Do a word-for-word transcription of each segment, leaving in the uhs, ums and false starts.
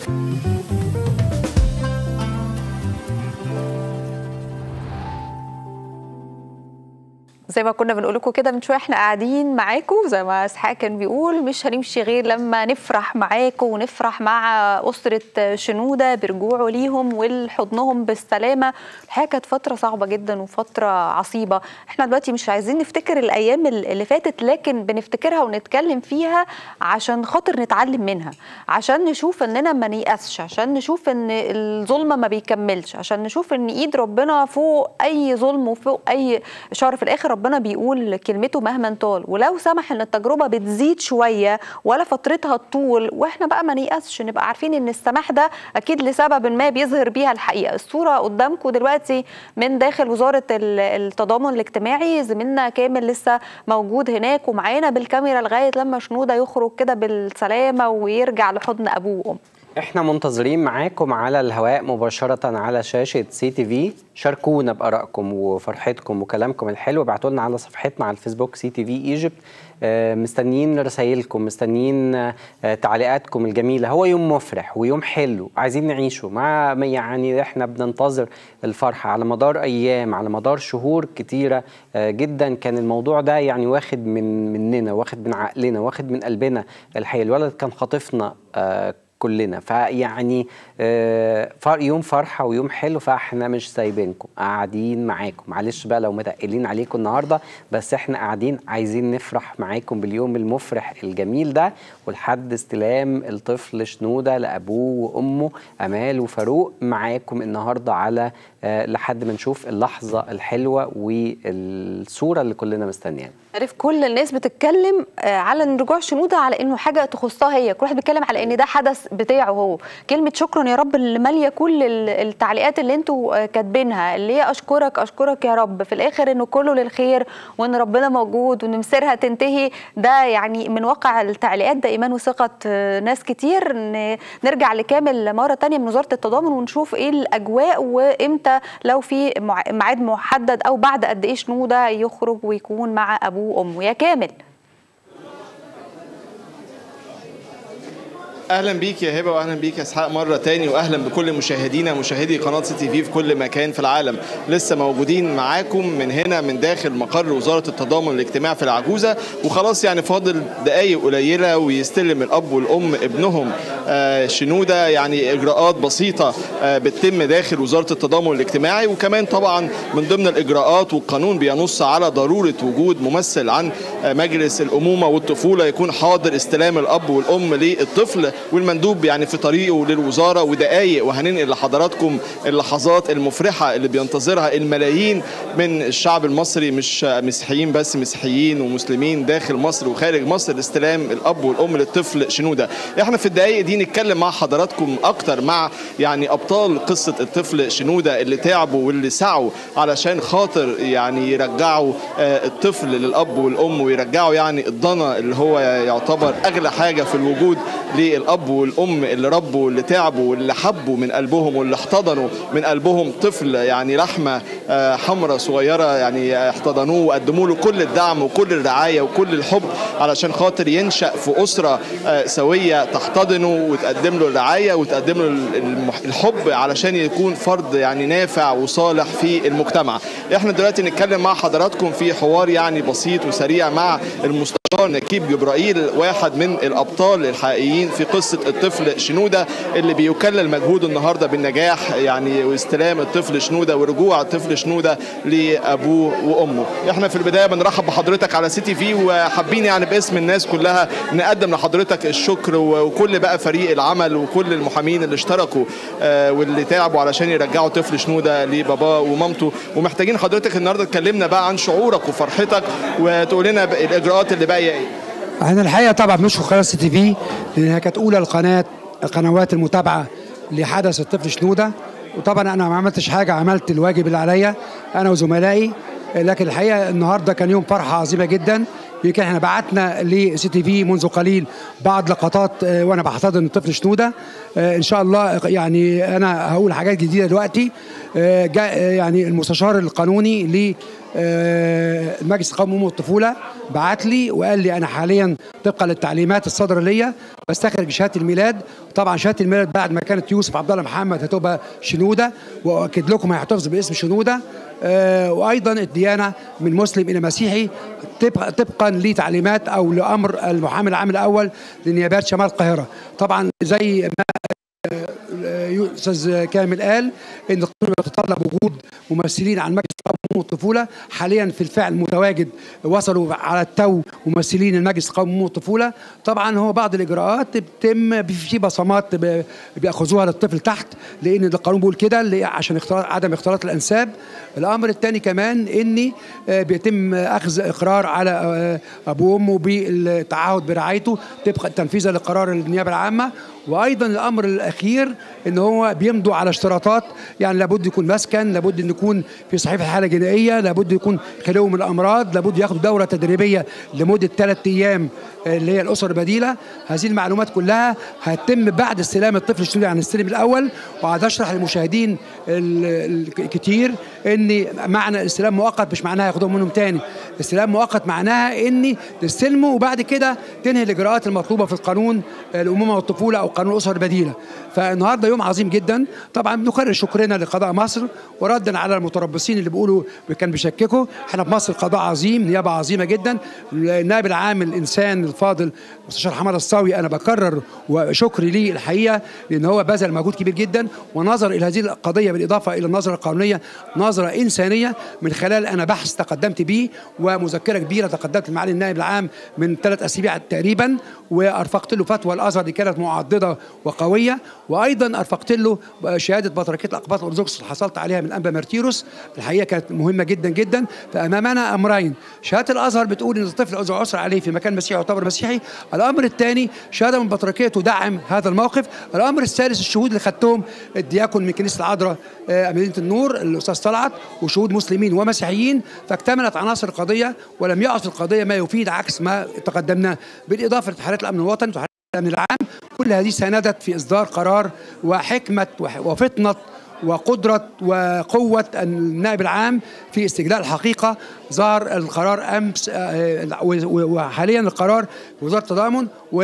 زي ما كنا بنقول لكم كده من شويه، احنا قاعدين معاكم زي ما اسحاق كان بيقول، مش هنمشي غير لما نفرح معاكم ونفرح مع اسره شنوده برجوعه ليهم ولحضنهم بالسلامه. الحقيقه كانت فتره صعبه جدا وفتره عصيبه. احنا دلوقتي مش عايزين نفتكر الايام اللي فاتت، لكن بنفتكرها ونتكلم فيها عشان خاطر نتعلم منها، عشان نشوف اننا ما نيأسش، عشان نشوف ان الظلم ما بيكملش، عشان نشوف ان ايد ربنا فوق اي ظلم وفوق اي شر. في الاخر ربنا بيقول كلمته مهما طال، ولو سمح ان التجربه بتزيد شويه ولا فترتها الطول، واحنا بقى ما نيأسش، نبقى عارفين ان السماح ده اكيد لسبب ما بيظهر بيها الحقيقه. الصوره قدامكم دلوقتي من داخل وزاره التضامن الاجتماعي، زميلنا كامل لسه موجود هناك ومعانا بالكاميرا لغايه لما شنوده يخرج كده بالسلامه ويرجع لحضن ابوه وامه. احنا منتظرين معاكم على الهواء مباشرة على شاشة سي تي في. شاركونا بآرائكم وفرحتكم وكلامكم الحلو، ابعتوا لنا على صفحتنا على الفيسبوك سي تي في ايجيبت. مستنيين رسائلكم، مستنيين تعليقاتكم الجميلة. هو يوم مفرح ويوم حلو عايزين نعيشه، مع يعني احنا بننتظر الفرحة على مدار ايام، على مدار شهور كتيرة جدا. كان الموضوع ده يعني واخد من مننا، واخد من عقلنا، واخد من قلبنا. الحقيقة الولد كان خاطفنا كلنا، فيعني يوم فرحه ويوم حلو، فاحنا مش سايبينكم، قاعدين معاكم. معلش بقى لو متقلين عليكم النهارده، بس احنا قاعدين عايزين نفرح معاكم باليوم المفرح الجميل ده، ولحد استلام الطفل شنوده لابوه وامه امال وفاروق معاكم النهارده، على لحد ما نشوف اللحظه الحلوه والصوره اللي كلنا مستنيينها. عارف كل الناس بتتكلم على ان رجوع شنوده على انه حاجه تخصها هي، كل واحد بيتكلم على ان ده حدث بتاعه هو. كلمه شكرا يا رب اللي ماليه كل التعليقات اللي انتوا كاتبينها، اللي هي اشكرك اشكرك يا رب، في الاخر انه كله للخير وان ربنا موجود وان مصيرها تنتهي. ده يعني من واقع التعليقات ده ايمان وثقه ناس كتير. نرجع لكامل مره ثانيه من وزاره التضامن ونشوف ايه الاجواء، وامتى لو في ميعاد محدد او بعد قد ايه شنوده يخرج ويكون مع ابوه وامه. يا كامل. اهلا بيك يا هبه، واهلا بيك يا اسحاق مره تاني، واهلا بكل مشاهدينا مشاهدي قناه سي تي في في كل مكان في العالم. لسه موجودين معاكم من هنا من داخل مقر وزاره التضامن الاجتماعي في العجوزه، وخلاص يعني فاضل دقائق قليله ويستلم الاب والام ابنهم آه شنوده. يعني اجراءات بسيطه آه بتتم داخل وزاره التضامن الاجتماعي، وكمان طبعا من ضمن الاجراءات والقانون بينص على ضروره وجود ممثل عن آه مجلس الامومه والطفوله يكون حاضر استلام الاب والام للطفل، والمندوب يعني في طريقه للوزاره. ودقايق وهننقل لحضراتكم اللحظات المفرحه اللي بينتظرها الملايين من الشعب المصري، مش مسيحيين بس، مسيحيين ومسلمين داخل مصر وخارج مصر، استلام الاب والام للطفل شنوده. احنا في الدقايق دي نتكلم مع حضراتكم اكتر مع يعني ابطال قصه الطفل شنوده اللي تعبوا واللي سعوا علشان خاطر يعني يرجعوا الطفل للاب والام، ويرجعوا يعني الضنا اللي هو يعتبر اغلى حاجه في الوجود للاب والام، اللي ربوا واللي تعبوا واللي حبوا من قلبهم واللي احتضنوا من قلبهم طفل يعني لحمه حمراء صغيره، يعني احتضنوه وقدموا له كل الدعم وكل الرعايه وكل الحب علشان خاطر ينشأ في اسره سويه تحتضنه وتقدم له الرعايه وتقدم له الحب علشان يكون فرد يعني نافع وصالح في المجتمع. احنا دلوقتي نتكلم مع حضراتكم في حوار يعني بسيط وسريع مع المستشار نكيب جبرائيل، واحد من الابطال الحقيقيين في قصه الطفل شنوده اللي بيكلل مجهوده النهارده بالنجاح يعني واستلام الطفل شنوده ورجوع الطفل شنوده لابوه وامه. احنا في البدايه بنرحب بحضرتك على سي تي في، وحابين يعني باسم الناس كلها نقدم لحضرتك الشكر وكل بقى فريق العمل وكل المحامين اللي اشتركوا آه واللي تعبوا علشان يرجعوا طفل شنوده لباباه ومامته. ومحتاجين حضرتك النهارده تكلمنا بقى عن شعورك وفرحتك وتقول لنا الاجراءات اللي باقيه ايه. احنا الحقيقه طبعا بنشكر قناه سي تي في لانها كانت اولى القناه القنوات المتابعه لحدث الطفل شنوده، وطبعا انا ما عملتش حاجه، عملت الواجب اللي عليا انا وزملائي. لكن الحقيقه النهارده كان يوم فرحه عظيمه جدا. يمكن احنا بعتنا لسي تي في منذ قليل بعض لقطات وانا بحتضن الطفل شنوده. ان شاء الله يعني انا هقول حاجات جديده دلوقتي. جاء يعني المستشار القانوني المجلس القومي للأمومة والطفولة بعت لي وقال لي انا حاليا طبقا للتعليمات الصادره ليا بستخرج شهاده الميلاد. طبعا شهاده الميلاد بعد ما كانت يوسف عبد الله محمد هتبقى شنوده، واكد لكم هيحتفظ باسم شنوده. آه وايضا الديانه من مسلم الى مسيحي طبقا طبقا لتعليمات او لامر المحامي العام الاول لنيابات شمال القاهره. طبعا زي ما استاذ كامل قال ان القانون يتطلب وجود ممثلين عن مجلس القومي للأمومة والطفوله. حاليا في الفعل متواجد، وصلوا على التو ممثلين المجلس القومي للأمومة والطفوله. طبعا هو بعض الاجراءات بتتم في بصمات بياخذوها للطفل تحت، لان القانون بيقول كده عشان اختلاط عدم اختلاط الانساب. الامر الثاني كمان ان بيتم اخذ اقرار على ابوه وامه بالتعهد برعايته طبقا تنفيذا لقرار النيابه العامه. وايضا الامر الاخير ان هو بيمضوا على اشتراطات، يعني لابد يكون مسكن، لابد ان يكون في صحيفه حاله جنائيه، لابد يكون خلو من الامراض، لابد ياخدوا دوره تدريبيه لمده ثلاث ايام اللي هي الاسر البديله. هذه المعلومات كلها هتتم بعد استلام الطفل الشنودي عن السلم الاول. وعايز اشرح للمشاهدين الكتير ان معنى الاستلام مؤقت مش معناها ياخدوهم منهم تاني. استلام مؤقت معناها ان تستلموا وبعد كده تنهي الاجراءات المطلوبه في القانون الامومه والطفوله او قانون الاسر البديله. فالنهارده يوم عظيم جدا. طبعا بنكرر شكرنا لقضاء مصر وردا على المتربصين اللي بيقولوا كان بيشككوا. احنا في مصر قضاء عظيم، نيابه عظيمه جدا. النائب العام الانسان الفاضل مستشار حماد الصاوي انا بكرر وشكري ليه الحقيقه، لان هو بذل مجهود كبير جدا ونظر الى هذه القضيه بالاضافه الى النظره القانونيه نظره انسانيه من خلال انا بحث تقدمت به ومذكره كبيره تقدمت لمعالي النائب العام من ثلاث اسابيع تقريبا، وارفقت له فتوى الازهر دي كانت معضده وقويه. وايضا ارفقت له شهاده بطريركيه الاقباط الارثوذكس اللي حصلت عليها من انبا مارتيروس، الحقيقه كانت مهمه جدا جدا. فامامنا امرين، شهاده الازهر بتقول ان الطفل اذا عثر عليه في مكان مسيحي يعتبر مسيحي. الامر الثاني شهاده من البطريركيه تدعم هذا الموقف. الامر الثالث الشهود اللي خدتهم الدياكون من كنيسه العذراء مدينه النور الاستاذ طلعت وشهود مسلمين ومسيحيين، فاكتملت عناصر القضيه ولم يعد القضيه ما يفيد عكس ما تقدمناه، بالاضافه لتحريات الامن الوطني وتحريات الامن العام. كل هذه ساندت في اصدار قرار، وحكمه وفطنه وقدرة وقوة النائب العام في استجلاء الحقيقة. ظهر القرار أمس وحاليا القرار في وزارة التضامن،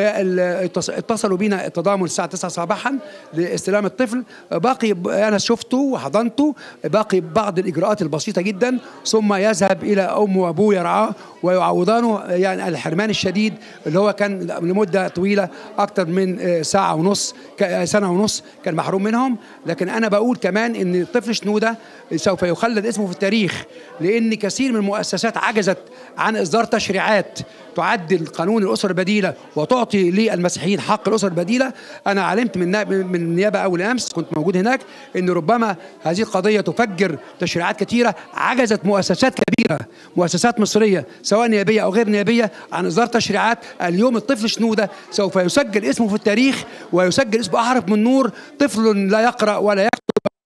واتصلوا بنا التضامن الساعة تسعة صباحا لاستلام الطفل. باقي أنا شفته وحضنته، باقي بعض الإجراءات البسيطة جدا ثم يذهب إلى أمه وأبوه يرعاه ويعوضانه يعني الحرمان الشديد اللي هو كان لمدة طويلة أكثر من ساعة ونص سنة ونص كان محروم منهم. لكن أنا بقول كمان ان الطفل شنوده سوف يخلد اسمه في التاريخ، لان كثير من المؤسسات عجزت عن اصدار تشريعات تعدل قانون الاسر البديله وتعطي للمسيحيين حق الاسر البديله. انا علمت من من النيابه اول امس، كنت موجود هناك، ان ربما هذه القضيه تفجر تشريعات كثيره. عجزت مؤسسات كبيره، مؤسسات مصريه سواء نيابيه او غير نيابيه، عن اصدار تشريعات. اليوم الطفل شنوده سوف يسجل اسمه في التاريخ ويسجل اسمه احرف من نور. طفل لا يقرا ولا يكتب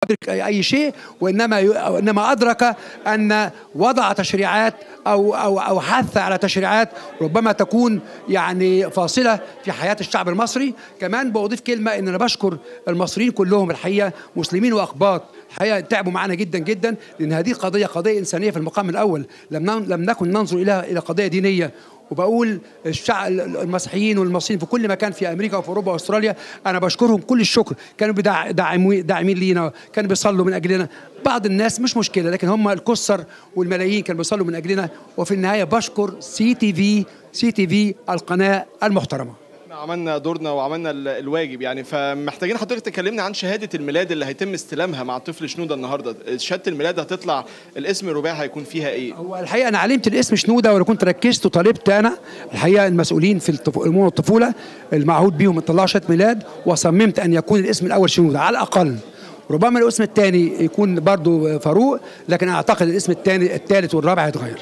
أي شيء، وإنما إنما أدرك أن وضع تشريعات أو أو أو حث على تشريعات ربما تكون يعني فاصلة في حياة الشعب المصري. كمان بضيف كلمة إن أنا بشكر المصريين كلهم الحقيقة، مسلمين وأقباط، الحقيقة تعبوا معنا جدا جدا، لأن هذه قضية قضية إنسانية في المقام الأول. لم لم نكن ننظر إلى إلى قضية دينية. وبقول الشعب المسيحيين والمصريين في كل مكان في امريكا وفي اوروبا واستراليا انا بشكرهم كل الشكر، كانوا داعمين داعمين لينا، كانوا بيصلوا من اجلنا. بعض الناس مش مشكله، لكن هم الكسر والملايين كانوا بيصلوا من اجلنا. وفي النهايه بشكر سي تي في سي تي في القناه المحترمه. عملنا دورنا وعملنا الواجب يعني. فمحتاجين حضرتك تكلمنا عن شهاده الميلاد اللي هيتم استلامها مع الطفل شنوده النهارده. شهاده الميلاد هتطلع الاسم الرباعي هيكون فيها ايه؟ هو الحقيقه انا علمت الاسم شنوده، وانا كنت ركزت وطالبت انا الحقيقه المسؤولين في الامومه والطفوله المعهود بيهم يطلعوا شهاده ميلاد، وصممت ان يكون الاسم الاول شنوده على الاقل. ربما الاسم الثاني يكون برضو فاروق، لكن اعتقد الاسم الثاني الثالث والرابع هيتغير.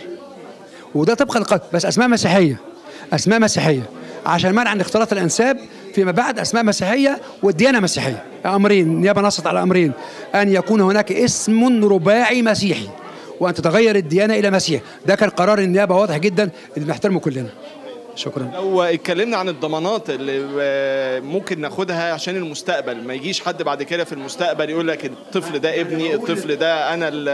وده طبقا للقانون، بس اسماء مسيحيه، اسماء مسيحيه عشان منع عن اختلاط الانساب فيما بعد. اسماء مسيحيه والديانه مسيحيه، امرين. النيابه نصت على امرين: ان يكون هناك اسم رباعي مسيحي، وان تتغير الديانه الى مسيح. ده كان قرار النيابه واضح جدا اللي بنحترمه كلنا. شكرا. لو اتكلمنا عن الضمانات اللي ممكن ناخدها عشان المستقبل، ما يجيش حد بعد كده في المستقبل يقول لك الطفل ده ابني، الطفل ده انا اللي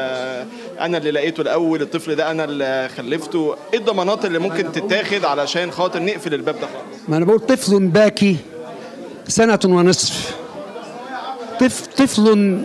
انا اللي لقيته الاول، الطفل ده انا اللي خلفته، ايه الضمانات اللي ممكن تتاخد علشان خاطر نقفل الباب ده خالص؟ ما انا بقول طفل باكي سنة ونصف، طفل طفل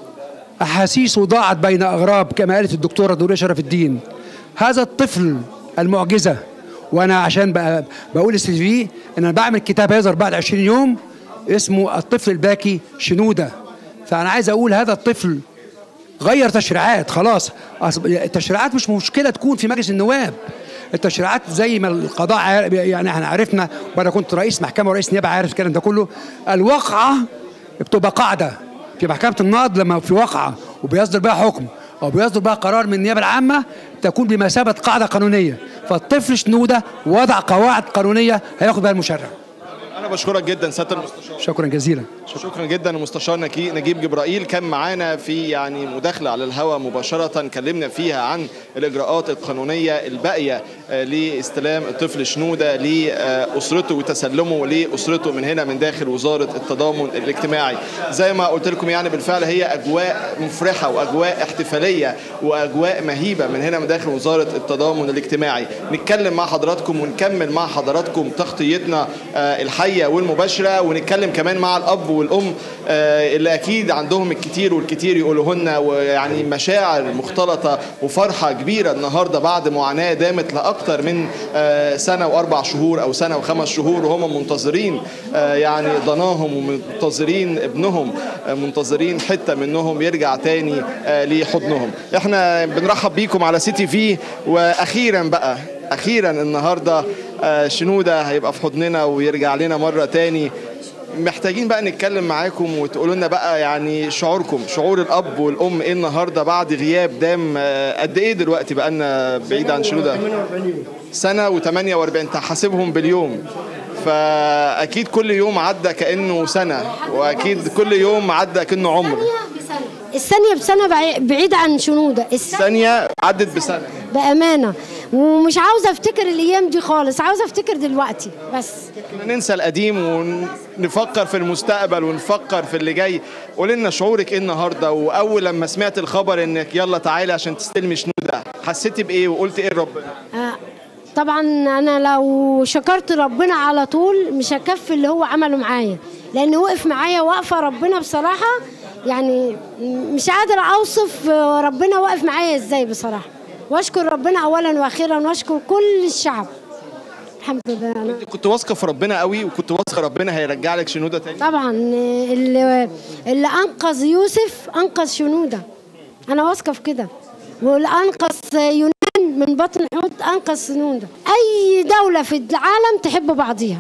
احاسيسه ضاعت بين اغراب كما قالت الدكتوره دوريه شرف الدين. هذا الطفل المعجزه، وانا عشان بقى بقول السي في ان انا بعمل كتاب هيظهر بعد عشرين يوم اسمه الطفل الباكي شنوده. فانا عايز اقول هذا الطفل غير تشريعات خلاص. التشريعات مش مشكله تكون في مجلس النواب، التشريعات زي ما القضاء يعني احنا عرفنا، وانا كنت رئيس محكمه ورئيس نيابه عارف الكلام ده كله. الواقعه بتبقى قاعده في محكمه النقض، لما في واقعه وبيصدر بها حكم او بيصدر بها قرار من النيابه العامه تكون بمثابه قاعده قانونيه. فالطفل شنوده وضع قواعد قانونيه هياخد بها المشرع. انا بشكرك جدا سياده المستشار. شكرا جزيلا. شكرا جدا المستشار نجيب جبرائيل، كان معانا في يعني مداخله على الهواء مباشره كلمنا فيها عن الاجراءات القانونيه الباقيه لاستلام الطفل شنوده لاسرته وتسلمه لاسرته من هنا من داخل وزاره التضامن الاجتماعي. زي ما قلت لكم يعني بالفعل هي اجواء مفرحه واجواء احتفاليه واجواء مهيبه من هنا من داخل وزاره التضامن الاجتماعي. نتكلم مع حضراتكم ونكمل مع حضراتكم تغطيتنا الحيه والمباشره، ونتكلم كمان مع الاب والام اللي اكيد عندهم الكتير والكتير يقولوه لنا، ويعني مشاعر مختلطه وفرحه كبيره النهارده بعد معاناه دامت لاكثر من سنه واربع شهور او سنه وخمس شهور، وهم منتظرين يعني ضناهم ومنتظرين ابنهم، منتظرين حته منهم يرجع تاني لحضنهم. احنا بنرحب بيكم على سي تي في، واخيرا بقى اخيرا النهارده شنوده هيبقى في حضننا ويرجع لنا مره تاني. محتاجين بقى نتكلم معاكم وتقولوا لنا بقى يعني شعوركم، شعور الاب والام ايه النهارده بعد غياب دام قد ايه دلوقتي بقى لنا بعيد عن شنوده؟ سنه وثمانية وأربعين، انت حاسبهم باليوم، فاكيد كل يوم عدى كانه سنه، واكيد كل يوم عدى كانه عمر. الثانيه بسنه بعيد عن شنوده، الثانيه عدت بسنه بامانه. ومش عاوزه افتكر الايام دي خالص، عاوزه افتكر دلوقتي بس. ننسى القديم ونفكر في المستقبل ونفكر في اللي جاي. قولي لنا شعورك ايه النهارده، واول لما سمعت الخبر انك يلا تعالي عشان تستلمي شنوده حسيتي بايه وقلت ايه لربنا؟ آه طبعا انا لو شكرت ربنا على طول مش هكفي اللي هو عمله معايا، لانه وقف معايا وقفه ربنا بصراحه يعني مش قادره اوصف ربنا واقف معايا ازاي بصراحه. واشكر ربنا اولا واخيرا، واشكر كل الشعب. الحمد لله. انا كنت واثقه في ربنا قوي، وكنت واثقه ربنا هيرجع لك شنوده تاني. طبعا اللي اللي انقذ يوسف انقذ شنوده، انا واثقه في كده. واللي انقذ يونان من بطن الحوت انقذ شنوده. اي دوله في العالم تحب بعضيها،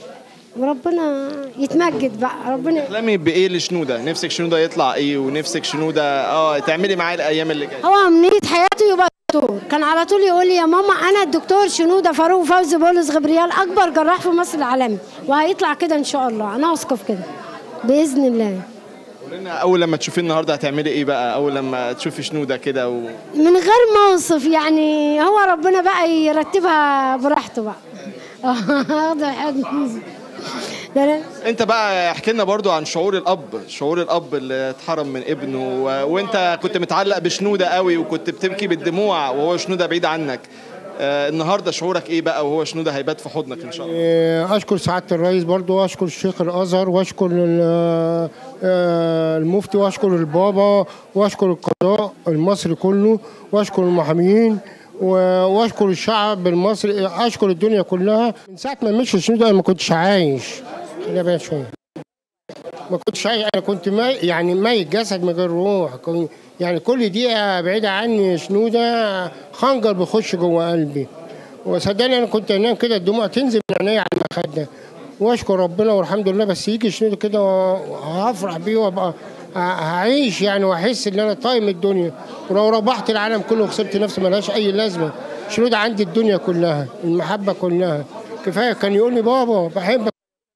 وربنا يتمجد بقى. ربنا تحلمي بايه لشنوده؟ نفسك شنوده يطلع ايه، ونفسك شنوده اه تعملي معاه الايام اللي جايه؟ هو امنيه حياته يبقى دكتور. كان على طول يقول لي يا ماما انا الدكتور شنوده فاروق فوزي بولس غبريال، اكبر جراح في مصر العالمي، وهيطلع كده ان شاء الله. انا واثقه في كده باذن الله. قولنا اول لما تشوفيه النهارده هتعملي ايه بقى؟ اول لما تشوفي شنوده كده و... من غير ما اوصف يعني، هو ربنا بقى يرتبها براحته بقى. واضح. انت بقى احكي لنا برضو عن شعور الاب، شعور الاب اللي اتحرم من ابنه، و... وانت كنت متعلق بشنوده قوي وكنت بتبكي بالدموع وهو شنوده بعيد عنك. آه النهارده شعورك ايه بقى وهو شنوده هيبات في حضنك ان شاء الله؟ اشكر سعاده الرئيس برضو، واشكر الشيخ الازهر، واشكر المفتي، واشكر البابا، واشكر القضاء المصري كله، واشكر المحامين، واشكر الشعب المصري، اشكر الدنيا كلها. من ساعه ما مشي شنوده انا ما كنتش عايش. خلينا بقى شويه. ما كنتش عايش، انا كنت مي يعني ميت جسد من غير روح. يعني كل دقيقه بعيده عني شنوده خنجر بيخش جوه قلبي. وصدقني انا كنت انام كده الدموع تنزل من عينيا على المخده. واشكر ربنا والحمد لله. بس يجي شنوده كده وهفرح بيه وابقى هعيش يعني، واحس ان انا طايم الدنيا. ولو ربحت العالم كله وخسرت نفسي ملهاش اي لازمه. شنوده عندي الدنيا كلها، المحبه كلها. كفايه كان يقول لي بابا بحبك.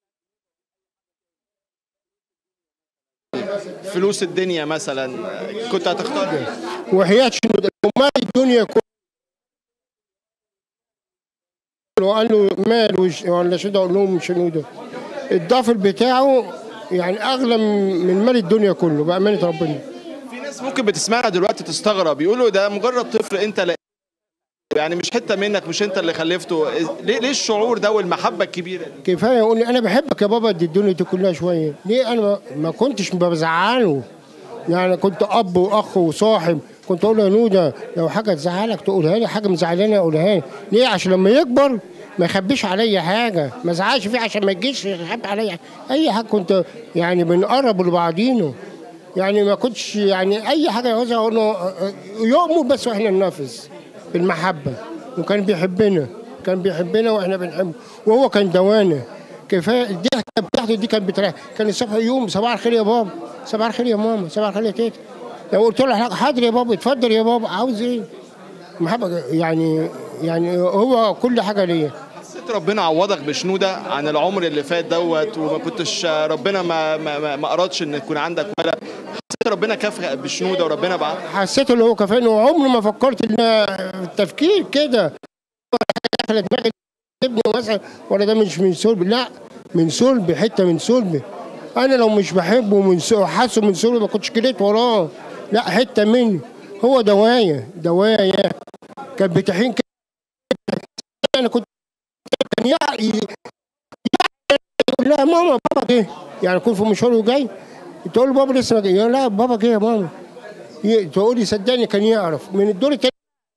فلوس الدنيا مثلا كنت هتختار ايه؟ وحياه شنوده ومال الدنيا كلها. وقال له مال وش- ولا شنودة، اقول لهم شنودة. الضافر بتاعه يعني اغلى من مال الدنيا كله بامانه ربنا. في ناس ممكن بتسمعنا دلوقتي تستغرب، يقولوا ده مجرد طفل انت لا يعني مش حته منك، مش انت اللي خلفته. ليه ليه الشعور ده والمحبه الكبيره دي؟ كفايه يقول لي انا بحبك يا بابا، دي الدنيا دي كلها شويه. ليه انا ما- ما كنتش بزعله، يعني كنت اب واخ وصاحب. كنت اقول له يا نوده لو حاجه تزعلك تقولها لي، حاجه مزعلاني اقولها لي. ليه؟ عشان لما يكبر ما يخبيش عليا حاجه، ما ازعلش فيه عشان ما يجيش يخبي عليا اي حاجه. كنت يعني بنقرب لبعضينه، يعني ما كنتش يعني اي حاجه يعوزها اقول له يؤمر بس واحنا ننفذ بالمحبه. وكان بيحبنا، كان بيحبنا واحنا بنحبه، وهو كان دوانا. كفايه الضحكه بتاعته دي كانت بتريح. كان الصبح يوم صباح الخير يا بابا، صباح الخير يا ماما، صباح الخير يا تيتا. لو قلت له حاجه حاضر يا بابا، اتفضل يا بابا، عاوز ايه؟ محبه يعني، يعني هو كل حاجه ليا. حسيت ربنا عوضك بشنوده عن العمر اللي فات دوت، وما كنتش ربنا ما ما ما- ما ارادش ان يكون عندك ولد؟ حسيت ربنا كافئك بشنوده وربنا بعت؟ حسيت ان هو كفايه، وعمري ما فكرت ان التفكير كده دخل دماغي ابني مثلا، ولا ده مش من صلبي، لا من صلبي، حته من صلبي. انا لو مش بحبه من صلبي حاسه من صلبي ما كنتش جريت وراه، لا حته مني. هو دوايا دوايا كان بتحين كده. انا كنت كان يعني يقول لها ماما بابا جه، يعني يكون في مشوار وجاي تقول له بابا لسه ما جه، لا بابا جه يا ماما. تقول لي صدقني كان يعرف من الدور التاني.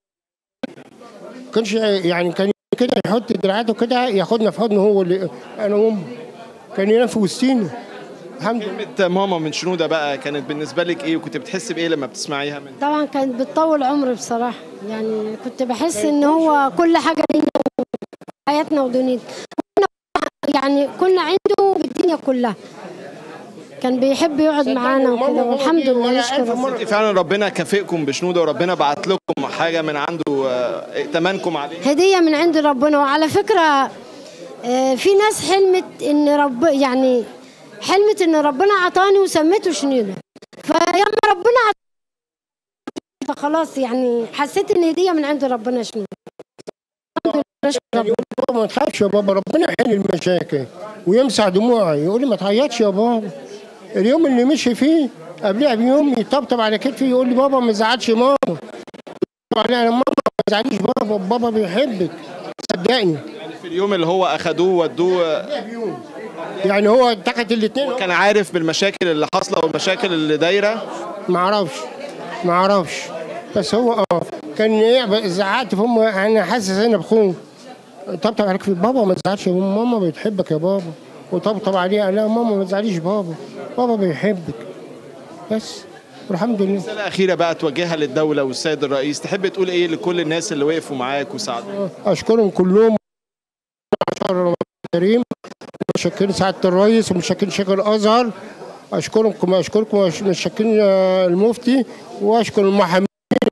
كانش يعني كان كده يحط دراعاته كده ياخدنا في حضنه، هو اللي انا وامه كان ينام في وسطينا. الحمد لله. كلمه ماما من شنوده بقى كانت بالنسبه لك ايه، وكنت بتحس بايه لما بتسمعيها منها؟ طبعا كانت بتطول عمري بصراحة، يعني كنت بحس ان هو كل حاجة لينا حياتنا ودنيتنا. يعني كنا عنده بالدنيا كلها، كان بيحب يقعد معانا وكده، والحمد لله نشكر ربنا. فعلا ربنا كافئكم بشنوده، وربنا بعت لكم حاجه من عنده آه، ائتمنكم عليه. هدية من عند ربنا. وعلى فكرة آه، في ناس حلمت ان رب يعني حلمت ان ربنا عطاني وسميته شنودة، فياما ربنا عطاني فخلاص يعني حسيت ان هدية من عند ربنا شنودة. الحمد لله نشكر ربنا. بابا ما تخافش يا بابا، ربنا يحل المشاكل ويمسح دموعي. يقول لي ما تعيطش يا بابا. اليوم اللي مشي فيه قبلها بيوم يطبطب على كتفي يقول لي بابا ما تزعلش ماما. طبعا انا ماما ما تزعليش بابا، بابا بيحبك صدقني. في اليوم اللي هو اخدوه ودوه يعني هو اتخذ الاثنين. كان عارف بالمشاكل اللي حاصله والمشاكل اللي دايره؟ ما اعرفش ما اعرفش بس هو اه كان ايه زعقت في امه، انا حاسس انا بخون. طبطب عليك في بابا ما تزعلش، ماما بتحبك يا بابا. وطبطب عليه قال لا ماما ما تزعليش بابا، بابا بيحبك بس. والحمد لله. رساله اخيره بقى توجهها للدوله والسيد الرئيس، تحب تقول ايه لكل الناس اللي وقفوا معاك وساعدوك؟ اشكرهم كلهم شهر رمضان الكريم. متشكرين سعاده الرئيس ومتشكرين شيخ الازهر. اشكركم اشكركم متشكرين المفتي، واشكر المحامين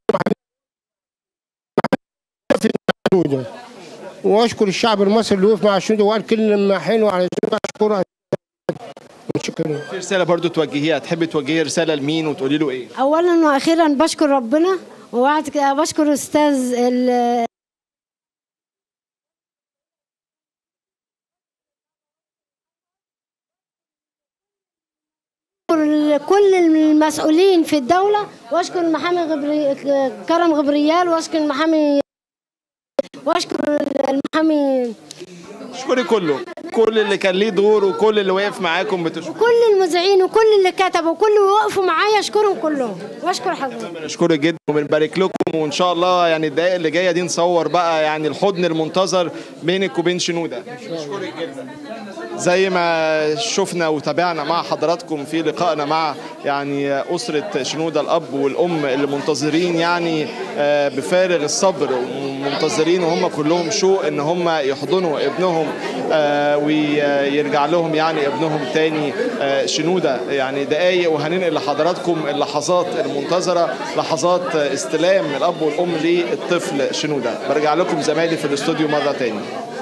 في الشنودة، واشكر الشعب المصري اللي وقف مع الشنودة وقال كلمه حلوه على الشنودة. اشكرها متشكرين. في رساله برضو توجهيها، تحبي توجهي رساله لمين وتقولي له ايه؟ اولا واخيرا بشكر ربنا، وبعد كده بشكر استاذ ال كل المسؤولين في الدولة، واشكر المحامي غبري... كرم غبريال، واشكر المحامي واشكر المحامي اشكري كله، كل اللي كان ليه دور وكل اللي وقف معاكم بتشكر. وكل المذيعين وكل اللي كتبوا وكل اللي وقفوا معايا، اشكرهم كلهم واشكر حضرتك. بنشكرك جدا وبنبارك لكم، وان شاء الله يعني الدقائق اللي جايه دي نصور بقى يعني الحضن المنتظر بينك وبين شنوده. بنشكرك جدا. زي ما شفنا وتابعنا مع حضراتكم في لقائنا مع يعني أسرة شنودة الأب والأم اللي منتظرين يعني بفارغ الصبر، ومنتظرين وهم كلهم شوق إن هم يحضنوا ابنهم ويرجع لهم يعني ابنهم تاني شنودة. يعني دقايق وهننقل لحضراتكم اللحظات المنتظرة، لحظات استلام الأب والأم للطفل شنودة. برجع لكم زمايلي في الاستوديو مرة تاني.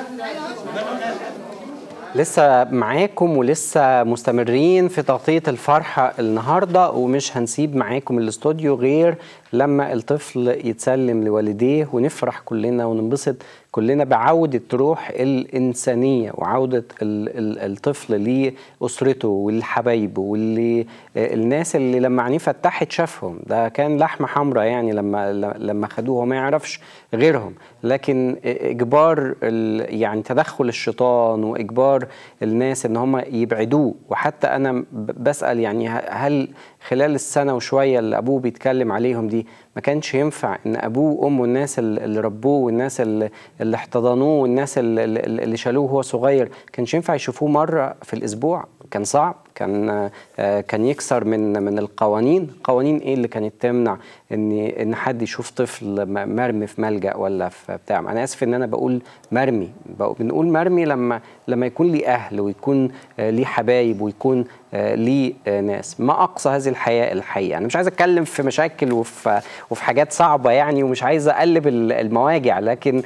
لسه معاكم ولسه مستمرين في تغطية الفرحة النهاردة، ومش هنسيب معاكم الاستوديو غير لما الطفل يتسلم لوالديه ونفرح كلنا وننبسط كلنا بعودة روح الإنسانية وعودة الطفل لأسرته والحبايبه واللي الناس اللي لما عينيه فتحت شافهم. ده كان لحمة حمراء يعني لما لما خدوه وما يعرفش غيرهم، لكن إجبار يعني تدخل الشيطان وإجبار الناس إن هم يبعدوه. وحتى أنا بسأل يعني هل خلال السنة وشوية اللي أبوه بيتكلم عليهم دي ما كانش ينفع إن أبوه وأمه الناس اللي ربوه والناس اللي, اللي احتضنوه والناس اللي, اللي شالوه وهو صغير كانش ينفع يشوفوه مرة في الأسبوع؟ كان صعب، كان كان يكسر من من القوانين. قوانين إيه اللي كانت تمنع إن إن حد يشوف طفل مرمي في ملجأ ولا في بتاع؟ أنا آسف إن أنا بقول مرمي، بنقول مرمي لما لما يكون ليه أهل ويكون ليه حبايب ويكون ليه ناس. ما أقصى هذه الحياة الحقيقة. أنا مش عايز أتكلم في مشاكل وفي وفي حاجات صعبة يعني، ومش عايز أقلب المواجع، لكن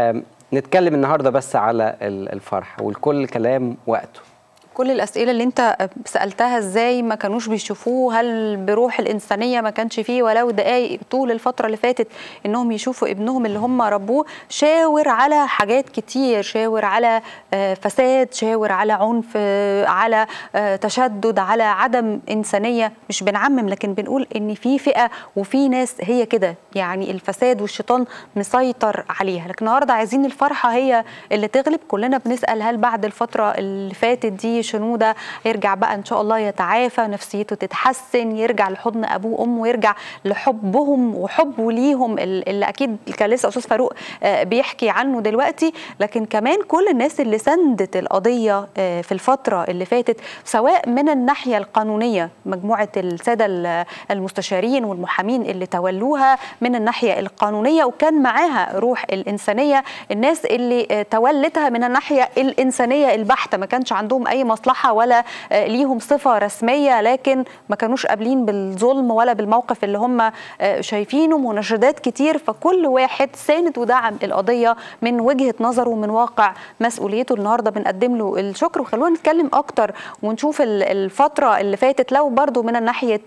نتكلم النهاردة بس على الفرحة، والكل كلام وقته. كل الأسئلة اللي انت سألتها ازاي ما كانوش بيشوفوه، هل بروح الإنسانية ما كانش فيه ولو دقايق طول الفترة اللي فاتت انهم يشوفوا ابنهم اللي هم ربوه؟ شاور على حاجات كتير، شاور على فساد، شاور على عنف، على تشدد، على عدم إنسانية. مش بنعمم لكن بنقول ان في فئة وفي ناس هي كده، يعني الفساد والشيطان مسيطر عليها. لكن النهارده عايزين الفرحة هي اللي تغلب. كلنا بنسأل هل بعد الفترة اللي فاتت دي شنودة يرجع بقى ان شاء الله يتعافى، نفسيته تتحسن، يرجع لحضن ابوه وامه، ويرجع لحبهم وحبه ليهم اللي اكيد كان لسه استاذ فاروق بيحكي عنه دلوقتي. لكن كمان كل الناس اللي سندت القضيه في الفتره اللي فاتت، سواء من الناحيه القانونيه مجموعه الساده المستشارين والمحامين اللي تولوها من الناحيه القانونيه وكان معاها روح الانسانيه، الناس اللي تولتها من الناحيه الانسانيه البحته، ما كانش عندهم اي مصلحة ولا ليهم صفة رسمية، لكن ما كانوش قابلين بالظلم ولا بالموقف اللي هم شايفينه. مناشدات كتير، فكل واحد ساند ودعم القضية من وجهة نظره ومن واقع مسؤوليته. النهاردة بنقدم له الشكر. وخلونا نتكلم أكتر ونشوف الفترة اللي فاتت لو برضو من ناحية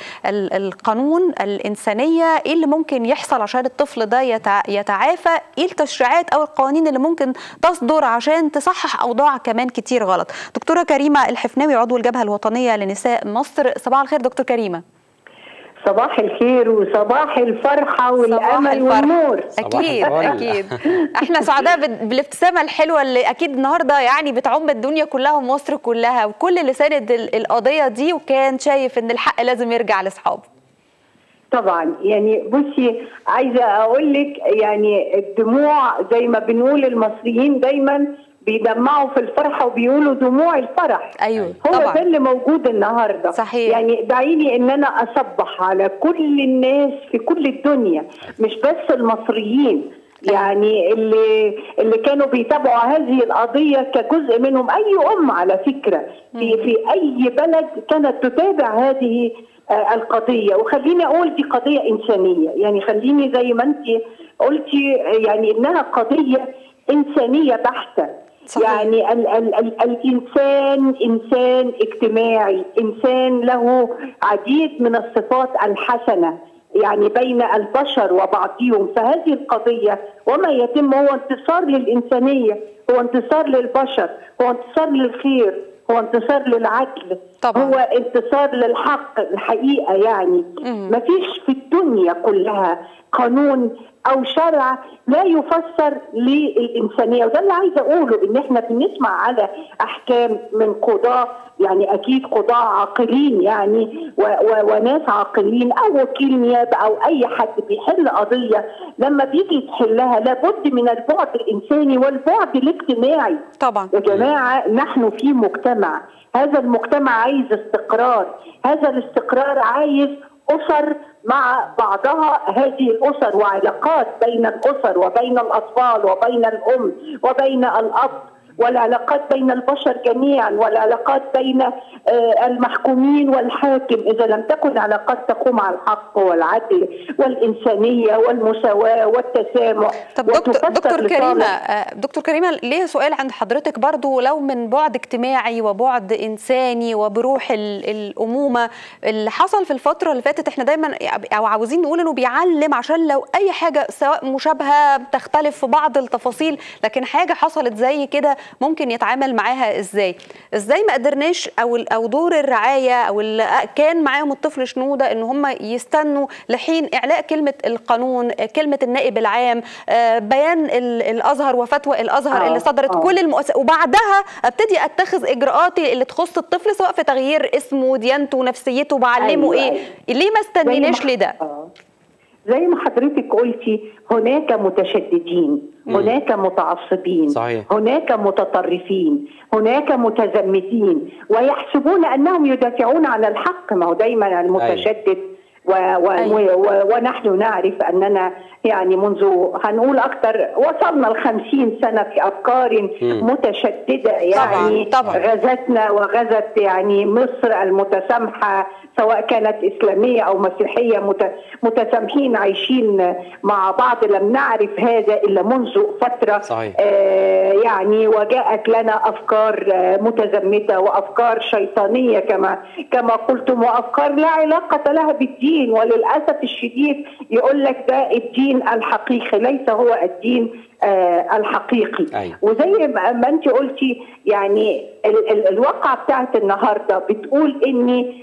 القانون الإنسانية إيه اللي ممكن يحصل عشان الطفل ده يتعافى، إيه التشريعات أو القوانين اللي ممكن تصدر عشان تصحح أوضاع كمان كتير غلط. دكتورة كريمة الحفناوي عضو الجبهة الوطنية لنساء مصر، صباح الخير دكتور كريمة. صباح الخير وصباح الفرحة والأمل والنور. أكيد أكيد احنا سعداء بالابتسامة الحلوة اللي أكيد النهاردة يعني بتعم الدنيا كلها ومصر كلها، وكل اللي ساند القضية دي وكان شايف إن الحق لازم يرجع لأصحابه. طبعا يعني بصي عايزة أقول لك يعني الدموع زي ما بنقول المصريين دايما بيدمعوا في الفرحة وبيقولوا دموع الفرح. أيوة هو طبعا. ده اللي موجود النهاردة. صحيح. يعني دعيني ان انا اصبح على كل الناس في كل الدنيا مش بس المصريين، يعني اللي اللي كانوا بيتابعوا هذه القضية كجزء منهم، اي ام على فكرة في في اي بلد كانت تتابع هذه القضية. وخليني اقول دي قضية انسانية، يعني خليني زي ما انت قلتي يعني انها قضية انسانية بحتة. صحيح. يعني ال ال ال الإنسان إنسان اجتماعي، إنسان له عديد من الصفات الحسنة يعني بين البشر وبعضهم. فهذه القضية وما يتم هو انتصار للإنسانية، هو انتصار للبشر، هو انتصار للخير، هو انتصار للعدل. طبعا. هو انتصار للحق الحقيقة. يعني ما فيش في الدنيا كلها قانون أو شرع لا يفسر للإنسانية. وده اللي عايزة أقوله، إن إحنا بنسمع على أحكام من قضاة، يعني أكيد قضاة عاقلين يعني و و وناس عاقلين أو وكيل نيابة أو أي حد بيحل قضية، لما بيجي تحلها لابد من البعد الإنساني والبعد الاجتماعي. طبعا يا جماعة نحن في مجتمع، هذا المجتمع عايز استقرار، هذا الاستقرار عايز أسر مع بعضها، هذه الأسر وعلاقات بين الأسر وبين الأطفال وبين الأم وبين الأب والعلاقات بين البشر جميعا، والعلاقات بين المحكومين والحاكم، إذا لم تكن علاقات تقوم على الحق والعدل والإنسانية والمساواة والتسامح. طب دكتور, دكتور كريمة دكتور كريمة ليه سؤال عند حضرتك برضو، لو من بعد اجتماعي وبعد إنساني وبروح الأمومة اللي حصل في الفترة اللي فاتت، احنا دايما أو عاوزين نقول إنه بيعلم عشان لو أي حاجة سواء مشابهة بتختلف في بعض التفاصيل، لكن حاجة حصلت زي كده ممكن يتعامل معاها ازاي؟ ازاي ما قدرناش او او دور الرعايه او اللي كان معاهم الطفل شنوده ان هم يستنوا لحين اعلاء كلمه القانون، كلمه النائب العام، بيان الازهر وفتوى الازهر اللي صدرت كل المؤسسات، وبعدها ابتدي اتخذ اجراءاتي اللي تخص الطفل سواء في تغيير اسمه وديانته ونفسيته، بعلمه ايه؟ ليه ما استنيناش لده؟ زي ما حضرتك قلتي، هناك متشددين، هناك متعصبين، صحيح. هناك متطرفين، هناك متزمتين ويحسبون أنهم يدافعون عن الحق. ما هو دايما المتشدد و و أيوة. و ونحن نعرف أننا يعني منذ هنقول أكثر وصلنا لخمسين سنة في أفكار مم. متشددة يعني طبعًا. طبعًا. غزتنا وغزت يعني مصر المتسامحة، سواء كانت إسلامية أو مسيحية، متسامحين عايشين مع بعض. لم نعرف هذا إلا منذ فترة. صحيح. آه يعني وجاءت لنا أفكار آه متزمتة وأفكار شيطانية كما كما قلتم، وأفكار لا علاقة لها بالدين، وللأسف الشديد يقول لك ده الدين الحقيقي، ليس هو الدين آه الحقيقي. أيوة. وزي ما أنت قلتي يعني ال ال الواقعة بتاعت النهاردة بتقول إني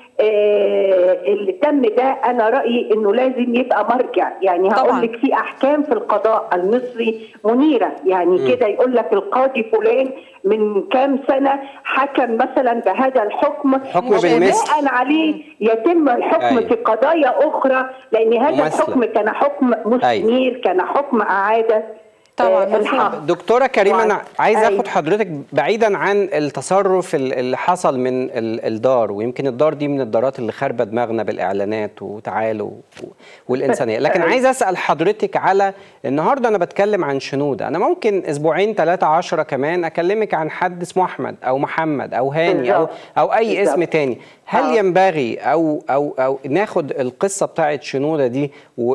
آه اللي تم ده أنا رأيي إنه لازم يبقى مرجع. يعني هقول لك في أحكام في القضاء المصري منيرة، يعني كده يقول لك القاضي فلان من كام سنة حكم مثلا بهذا الحكم، وبناء عليه يتم الحكم أيوة. في قضايا أخرى، لأن هذا مسلم. الحكم كان حكم مثمر، أيوة. كان حكم إعادة طبعا. دكتورة كريمة أنا عايز أيوة. أخد حضرتك بعيدا عن التصرف اللي حصل من الدار، ويمكن الدار دي من الدارات اللي خاربة دماغنا بالإعلانات وتعالوا والإنسانية، لكن أيوة. عايز أسأل حضرتك على النهاردة أنا بتكلم عن شنودة، أنا ممكن أسبوعين ثلاثة عشرة كمان أكلمك عن حد اسمه أحمد أو محمد أو هاني أو, أو أي اسم تاني. هل ينبغي أو, أو, أو ناخد القصة بتاعت شنودة دي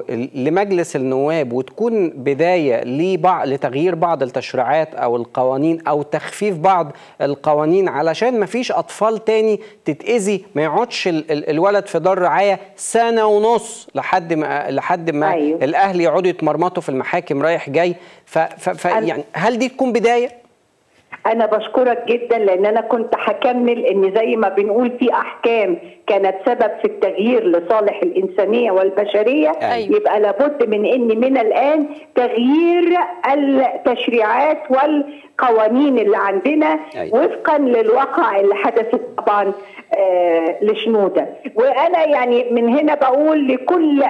لمجلس النواب وتكون بداية لبعض لتغيير بعض التشريعات أو القوانين أو تخفيف بعض القوانين علشان ما فيش أطفال تاني تتأذي، ما يقعدش الولد في دار رعاية سنة ونص لحد ما لحد ما أيوه. الأهل يقعدوا يتمرمطوا في المحاكم رايح جاي. ف, ف يعني هل دي تكون بداية؟ أنا بشكرك جدا، لأن أنا كنت هكمل إن زي ما بنقول في أحكام كانت سبب في التغيير لصالح الإنسانية والبشرية. أيوة. يبقى لابد من إن من الآن تغيير التشريعات والقوانين اللي عندنا. أيوة. وفقا للواقع اللي حدثت طبعا آه لشنودة. وأنا يعني من هنا بقول لكل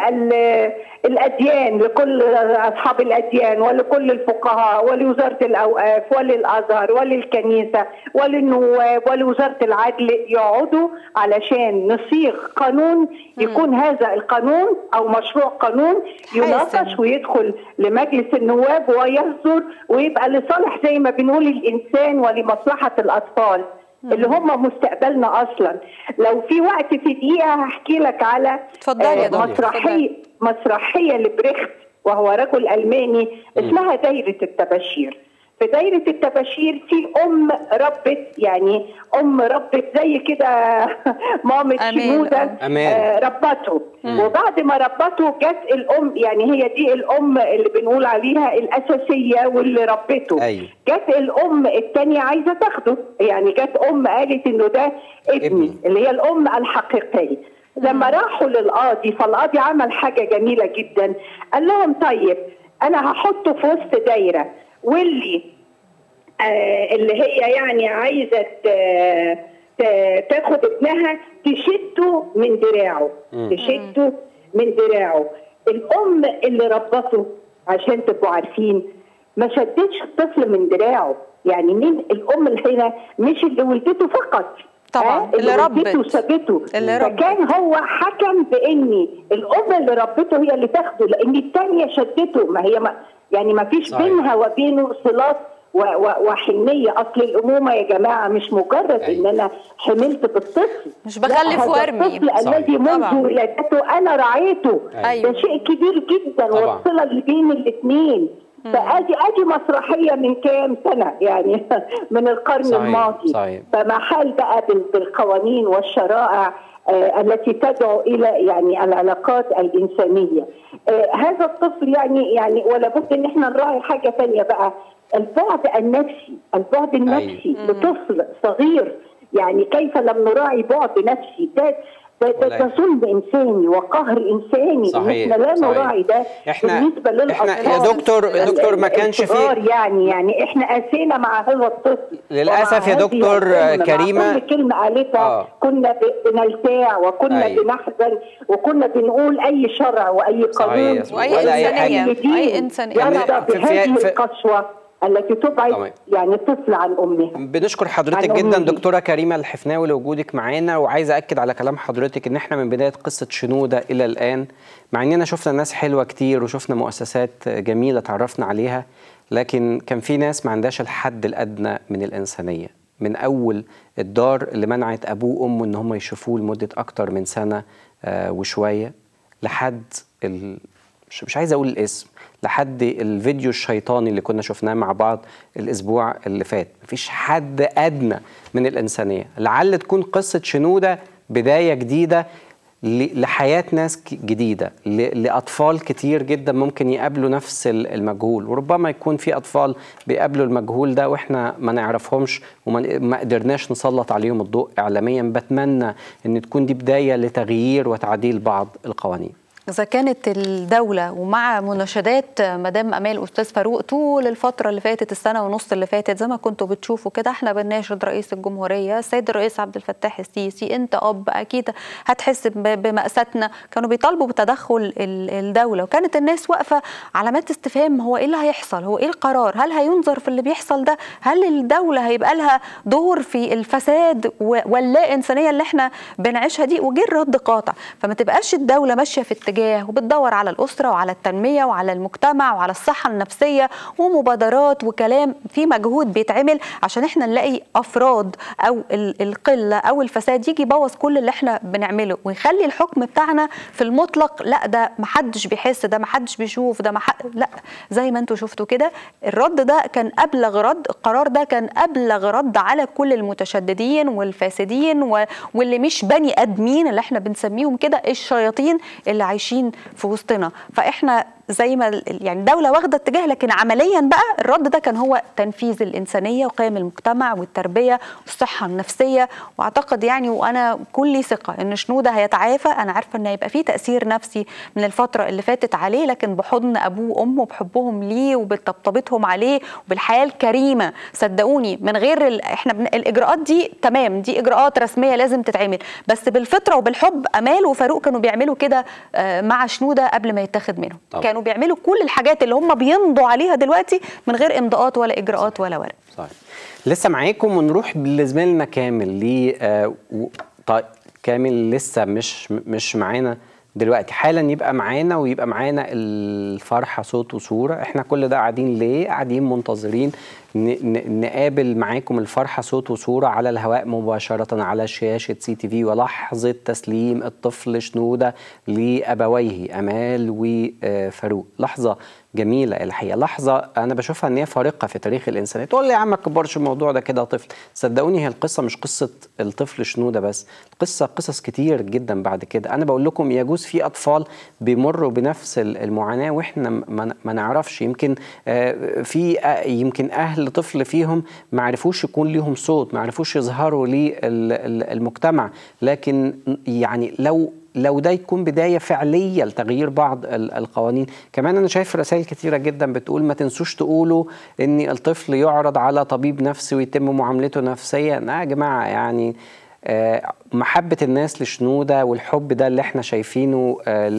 الأديان، لكل أصحاب الأديان ولكل الفقهاء ولوزارة الأوقاف وللأزهر وللكنيسة وللنواب ولوزارة العدل يقعدوا علشان نصيغ قانون، يكون هذا القانون أو مشروع قانون يناقش ويدخل لمجلس النواب ويصدر ويبقى لصالح زي ما بنقول الإنسان ولمصلحة الأطفال اللي هم مستقبلنا أصلا. لو في وقت في دقيقة هحكي لك على آه مسرحية مسرحية لبريخت، وهو رجل ألماني، اسمها دايرة التباشير. في دايرة التباشير في أم ربت، يعني أم ربت زي كده مامة شنودة آه ربته. مم. وبعد ما ربته جت الأم، يعني هي دي الأم اللي بنقول عليها الأساسية واللي ربته. أيوة. جت الأم التانية عايزة تاخده، يعني جت أم قالت إنه ده ابني, ابني. اللي هي الأم الحقيقية. لما راحوا للقاضي، فالقاضي عمل حاجة جميلة جدا، قال لهم طيب أنا هحطه في وسط دايرة، واللي آه اللي هي يعني عايزة تاخد ابنها تشده من دراعه، تشده من دراعه. الأم اللي ربته عشان تبقوا عارفين ما شدتش الطفل من دراعه، يعني مين الأم اللي هنا؟ مش اللي ولدته فقط، طبعا اللي, اللي ربته وسابته. فكان هو حكم بان الام اللي ربته هي اللي تاخده، لان الثانيه شدته، ما هي ما يعني ما فيش بينها وبينه صلات وحنيه. اصل الامومه يا جماعه مش مجرد أيوة. ان انا حملت بالطفل، مش بخلف وارمي. الطفل الذي منذ ولادته انا رعيته أيوة. ده شيء كبير جدا، والصله اللي بين الاثنين. فادي ادي مسرحيه من كام سنه يعني من القرن صحيح. الماضي صحيح. فما حال بقى بالقوانين والشرائع آه التي تدعو الى يعني العلاقات الانسانيه. آه هذا الطفل يعني يعني ولا بد ان احنا نراعي حاجه ثانيه بقى، البعد النفسي، البعد النفسي أيوة. لطفل صغير. يعني كيف لم نراعي بعد نفسي؟ ده ده, ده ظلم انساني وقهر انساني. صحيح. احنا لا نراعي ده احنا بالنسبه للاطفال. احنا يا دكتور يا دكتور ما كانش في يعني يعني احنا قاسينا مع هذا الطفل للاسف يا دكتور كريمه. كل كلمه قالتها آه. كنا بنلتاع وكنا أيوة. بنحزن وكنا بنقول اي شرع واي قانون واي انسانيه اي انسانيه يرضى بهذه القسوه التي تبعد يعني طفل عن امها. بنشكر حضرتك جدا دكتوره كريمه الحفناوي لوجودك معانا، وعايزه اكد على كلام حضرتك ان احنا من بدايه قصه شنوده الى الان، مع اننا شفنا ناس حلوه كتير وشفنا مؤسسات جميله تعرفنا عليها، لكن كان في ناس ما عندهاش الحد الادنى من الانسانيه. من اول الدار اللي منعت ابوه وامه ان هم يشوفوه لمده اكتر من سنه آه وشويه، لحد ال... مش, مش عايز اقول الاسم، لحد الفيديو الشيطاني اللي كنا شفناه مع بعض الاسبوع اللي فات. مفيش حد ادنى من الانسانيه. لعل تكون قصه شنوده بدايه جديده لحياه ناس جديده، لاطفال كتير جدا ممكن يقابلوا نفس المجهول، وربما يكون في اطفال بيقابلوا المجهول ده واحنا ما نعرفهمش وما قدرناش نسلط عليهم الضوء اعلاميا. بتمنى ان تكون دي بدايه لتغيير وتعديل بعض القوانين. إذا كانت الدولة ومع مناشدات مدام أمال أستاذ فاروق طول الفترة اللي فاتت، السنة ونص اللي فاتت، زي ما كنتوا بتشوفوا كده، احنا بنناشد رئيس الجمهورية السيد الرئيس عبد الفتاح السيسي، انت أب أكيد هتحس بمأساتنا. كانوا بيطالبوا بتدخل الدولة، وكانت الناس واقفة علامات استفهام، هو إيه اللي هيحصل؟ هو إيه القرار؟ هل هينظر في اللي بيحصل ده؟ هل الدولة هيبقى لها دور في الفساد واللا إنسانية اللي احنا بنعيشها دي؟ وجه الرد قاطع. فما تبقاش الدولة ماشية في اتجاه وبتدور على الأسرة وعلى التنمية وعلى المجتمع وعلى الصحة النفسية ومبادرات وكلام، في مجهود بيتعمل عشان احنا نلاقي أفراد أو القلة أو الفساد يجي يبوظ كل اللي احنا بنعمله ويخلي الحكم بتاعنا في المطلق لا ده محدش بيحس، ده محدش بيشوف، ده محد... لا زي ما انتوا شفتوا كده. الرد ده كان أبلغ رد، القرار ده كان أبلغ رد على كل المتشددين والفاسدين و... واللي مش بني آدمين اللي احنا بنسميهم كده، الشياطين اللي عايشين في وسطنا. فاحنا زي ما يعني الدولة واخدة اتجاه، لكن عمليا بقى الرد ده كان هو تنفيذ الإنسانية وقيم المجتمع والتربية والصحة النفسية. واعتقد يعني وانا كلي ثقة ان شنودة هيتعافى. انا عارفة ان هيبقى فيه تأثير نفسي من الفترة اللي فاتت عليه، لكن بحضن ابوه وامه وبحبهم ليه وبطبطبتهم عليه وبالحياة الكريمة، صدقوني من غير ال... احنا بن... الاجراءات دي تمام، دي اجراءات رسمية لازم تتعمل، بس بالفطرة وبالحب. امال وفاروق كانوا بيعملوا كده مع شنودة قبل ما يتاخد منهم، طبعا. كانوا بيعملوا كل الحاجات اللي هم بيمضوا عليها دلوقتي من غير امضاءات ولا اجراءات ولا ورق. صحيح. لسه معاكم ونروح لزميلنا كامل ليه آه و... طيب كامل لسه مش مش معانا دلوقتي، حالا يبقى معانا ويبقى معانا الفرحه صوت وصوره. احنا كل ده قاعدين ليه؟ قاعدين منتظرين نقابل معاكم الفرحة صوت وصورة على الهواء مباشرة على شاشة سي تي في، ولحظة تسليم الطفل شنودة لأبويه أمال وفاروق. لحظة جميلة الحقيقة، لحظة أنا بشوفها أن هي فارقة في تاريخ الإنسانية. تقول لي يا عم ما تكبرش الموضوع ده كده طفل، صدقوني هي القصة مش قصة الطفل شنودة بس، القصة قصص كتير جدا بعد كده. أنا بقول لكم يجوز في أطفال بيمروا بنفس المعاناة وإحنا ما نعرفش، يمكن في يمكن أهل طفل فيهم ما عرفوش يكون ليهم صوت، ما عرفوش يظهروا للمجتمع، لكن يعني لو لو ده يكون بداية فعلية لتغيير بعض القوانين. كمان أنا شايف رسائل كتيرة جدا بتقول ما تنسوش تقولوا إن الطفل يعرض على طبيب نفسي ويتم معاملته نفسيا. يا جماعة يعني محبة الناس لشنودة والحب ده اللي احنا شايفينه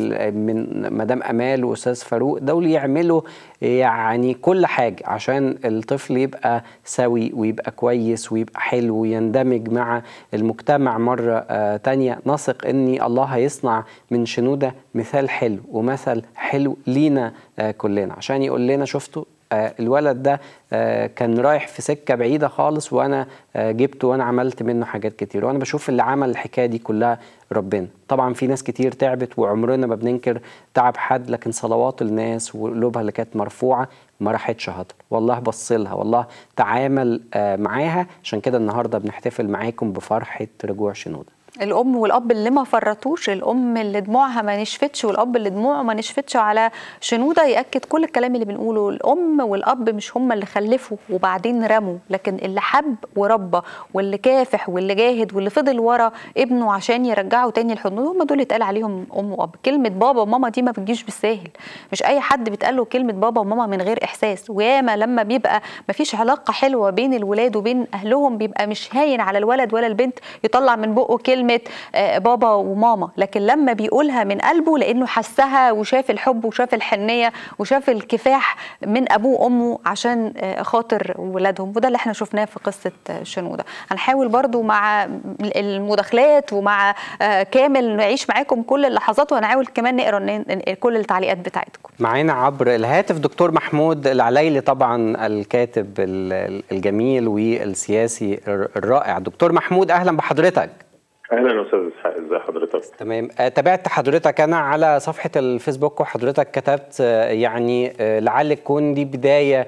من مدام أمال وأستاذ فاروق، دول يعملوا يعني كل حاجة عشان الطفل يبقى سوي ويبقى كويس ويبقى حلو ويندمج مع المجتمع مرة تانية. نثق إن الله هيصنع من شنودة مثال حلو ومثل حلو لينا كلنا، عشان يقول لنا شفتوا آه الولد ده آه كان رايح في سكه بعيده خالص، وانا آه جبته وانا عملت منه حاجات كتير. وانا بشوف اللي عمل الحكايه دي كلها ربنا. طبعا في ناس كتير تعبت، وعمرنا ما بننكر تعب حد، لكن صلوات الناس وقلوبها اللي كانت مرفوعه ما راحتش هدر، والله بص لها، والله تعامل آه معاها. عشان كده النهارده بنحتفل معاكم بفرحه رجوع شنودة. الام والاب اللي ما فرطوش، الام اللي دموعها ما نشفتش والاب اللي دموعه ما نشفتش على شنودة، ياكد كل الكلام اللي بنقوله. الام والاب مش هم اللي خلفوا وبعدين رموا، لكن اللي حب وربى واللي كافح واللي جاهد واللي فضل ورا ابنه عشان يرجعه تاني لحضنه، هم دول اتقال عليهم ام واب. كلمه بابا وماما دي ما بتجيش بالساهل، مش اي حد بيتقال له كلمه بابا وماما من غير احساس. وياما لما بيبقى ما فيش علاقه حلوه بين الولاد وبين اهلهم، بيبقى مش هاين على الولد ولا البنت يطلع من بقه كلمه بابا وماما، لكن لما بيقولها من قلبه لانه حسها وشاف الحب وشاف الحنيه وشاف الكفاح من ابوه وامه عشان خاطر ولادهم. وده اللي احنا شفناه في قصه شنودة. هنحاول برضو مع المداخلات ومع كامل نعيش معاكم كل اللحظات، وهنحاول كمان نقرا كل التعليقات بتاعتكم. معانا عبر الهاتف دكتور محمود العليلي، طبعا الكاتب الجميل والسياسي الرائع. دكتور محمود اهلا بحضرتك. اهلا استاذ اسحاق، ازي حضرتك؟ تمام. تابعت حضرتك انا على صفحه الفيسبوك، وحضرتك كتبت يعني لعل تكون دي بدايه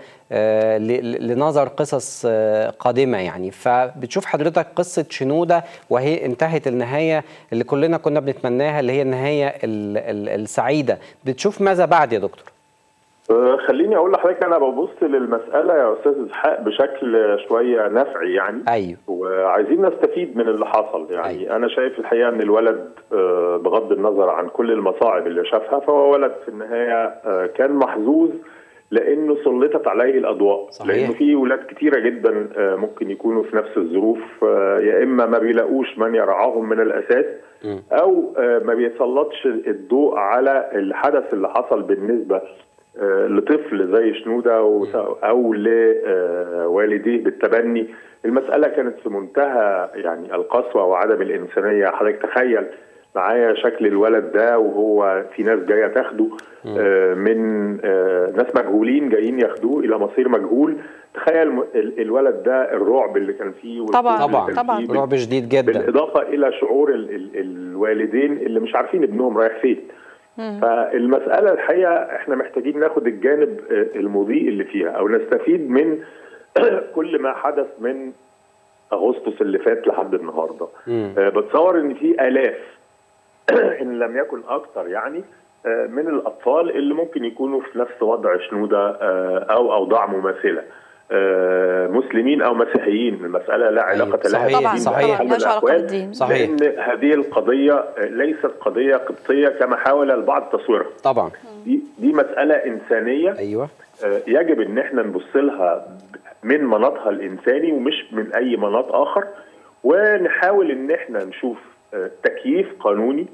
لنظر قصص قادمه، يعني فبتشوف حضرتك قصه شنودة وهي انتهت النهايه اللي كلنا كنا بنتمناها، اللي هي النهايه السعيده. بتشوف ماذا بعد يا دكتور؟ خليني اقول لحضرتك انا ببص للمساله يا استاذ اسحاق بشكل شويه نفعي يعني. ايوه. وعايزين نستفيد من اللي حصل يعني. أيوة. انا شايف الحقيقه ان الولد بغض النظر عن كل المصاعب اللي شافها، فهو ولد في النهايه كان محظوظ لانه سلطت عليه الاضواء. صحيح. لانه في ولاد كتيره جدا ممكن يكونوا في نفس الظروف، يا اما ما بيلاقوش من يرعاهم من الاساس، او ما بيسلطش الضوء على الحدث اللي حصل بالنسبه لطفل زي شنودة او لوالديه بالتبني. المساله كانت في منتهى يعني القسوه وعدم الانسانيه. حضرتك تخيل معايا شكل الولد ده وهو في ناس جايه تاخده من ناس مجهولين جايين ياخدوه الى مصير مجهول. تخيل الولد ده الرعب اللي كان فيه. طبعا طبعا طبعا رعب شديد جدا، بالاضافه الى شعور ال ال الوالدين اللي مش عارفين ابنهم رايح فين. فالمسألة الحقيقة احنا محتاجين ناخد الجانب المضيء اللي فيها، او نستفيد من كل ما حدث من اغسطس اللي فات لحد النهارده. أه بتصور ان في الاف ان لم يكن اكثر يعني أه من الاطفال اللي ممكن يكونوا في نفس وضع شنودة أه او اوضاع مماثله، مسلمين او مسيحيين. المساله لا علاقه لها بالدين. صحيح صحيح صحيح. لان هذه القضيه ليست قضيه قبطيه كما حاول البعض تصويرها. طبعا دي دي مساله انسانيه. ايوه. يجب ان احنا نبص لها من مناطها الانساني ومش من اي مناط اخر، ونحاول ان احنا نشوف تكييف قانوني.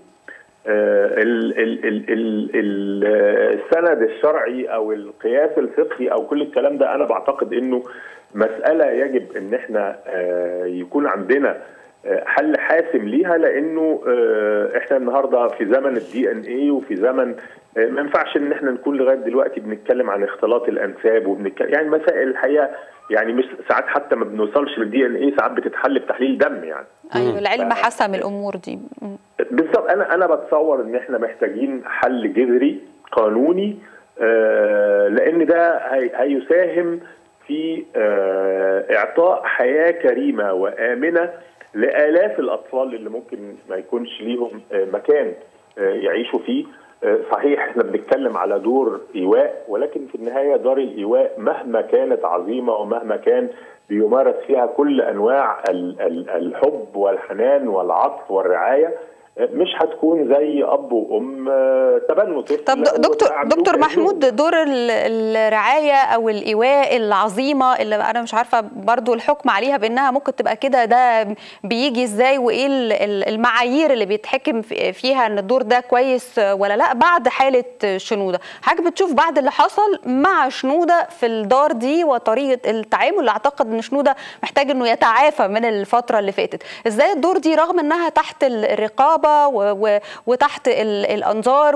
ال ال ال ال السند الشرعي او القياس الفقهي او كل الكلام ده، انا بعتقد انه مساله يجب ان احنا يكون عندنا حل حاسم ليها، لانه احنا النهارده في زمن الدي ان اي وفي زمن ما ينفعش ان احنا نكون لغايه دلوقتي بنتكلم عن اختلاط الانساب وبنتكلم يعني مسائل الحقيقه يعني مش ساعات حتى ما بنوصلش للدي ان اي، ساعات بتتحل بتحليل دم يعني. ايوه العلم حسم الامور دي. بالظبط. انا انا بتصور ان احنا محتاجين حل جذري قانوني، آه لان ده هي هيساهم في آه اعطاء حياه كريمه وامنه لالاف الاطفال اللي ممكن ما يكونش ليهم آه مكان آه يعيشوا فيه. آه صحيح احنا بنتكلم على دور ايواء، ولكن في النهايه دار الايواء مهما كانت عظيمه ومهما كان بيمارس فيها كل انواع الحب والحنان والعطف والرعايه، مش هتكون زي اب وام تبنوا طفل. طب دكتور دكتور محمود، دور الرعايه او الايواء العظيمه اللي انا مش عارفه برضو الحكم عليها بانها ممكن تبقى كده، ده بيجي ازاي وايه المعايير اللي بيتحكم فيها ان الدور ده كويس ولا لا بعد حاله شنودة؟ حضرتك بتشوف بعد اللي حصل مع شنودة في الدار دي وطريقه التعامل اللي اعتقد ان شنودة محتاج انه يتعافى من الفتره اللي فاتت، ازاي الدور دي رغم انها تحت الرقابه مطلوبه وتحت الانظار،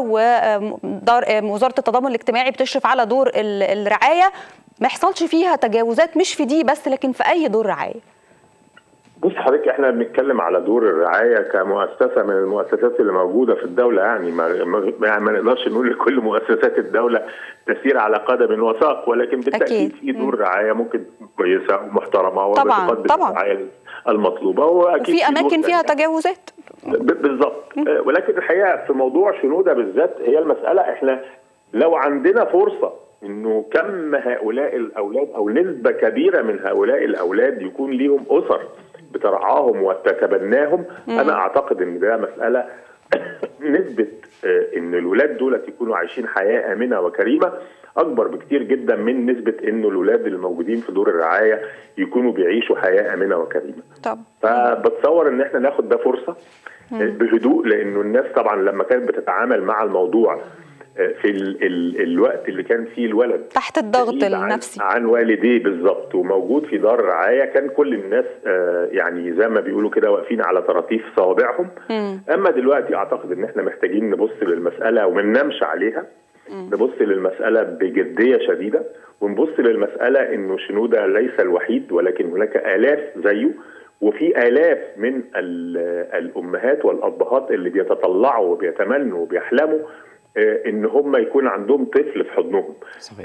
ووزاره التضامن الاجتماعي بتشرف على دور الرعايه، ما يحصلش فيها تجاوزات مش في دي بس لكن في اي دور رعايه؟ بص حضرتك، احنا بنتكلم على دور الرعايه كمؤسسه من المؤسسات اللي موجوده في الدوله، يعني ما, ما, ما نقدرش نقول لكل مؤسسات الدوله تسير على قدم وساق، ولكن بالتاكيد في دور رعايه ممكن تكون كويسه ومحترمه وبتقدم الرعايه المطلوبه، واكيد وفي اماكن فيها تجاوزات بالظبط. ولكن الحقيقه في موضوع شنوده بالذات هي المساله، احنا لو عندنا فرصه انه كم هؤلاء الاولاد او نسبه كبيره من هؤلاء الاولاد يكون ليهم اسر بترعاهم وتتبناهم، انا اعتقد ان ده مساله نسبه ان الولاد دول يكونوا عايشين حياه امنه وكريمه اكبر بكتير جدا من نسبه انه الولاد الموجودين في دور الرعايه يكونوا بيعيشوا حياه امنه وكريمه. طب فبتصور ان احنا ناخد ده فرصه بهدوء، لانه الناس طبعا لما كانت بتتعامل مع الموضوع في ال ال الوقت اللي كان فيه الولد تحت الضغط النفسي عن, عن والديه بالظبط وموجود في دار رعايه، كان كل الناس آه يعني زي ما بيقولوا كده واقفين على طراطيف صوابعهم. مم. اما دلوقتي اعتقد ان احنا محتاجين نبص للمساله وما ننامش عليها. مم. نبص للمساله بجديه شديده، ونبص للمساله انه شنوده ليس الوحيد، ولكن هناك الاف زيه، وفي آلاف من الامهات والابهات اللي بيتطلعوا وبيتمنوا وبيحلموا ان هم يكون عندهم طفل في حضنهم.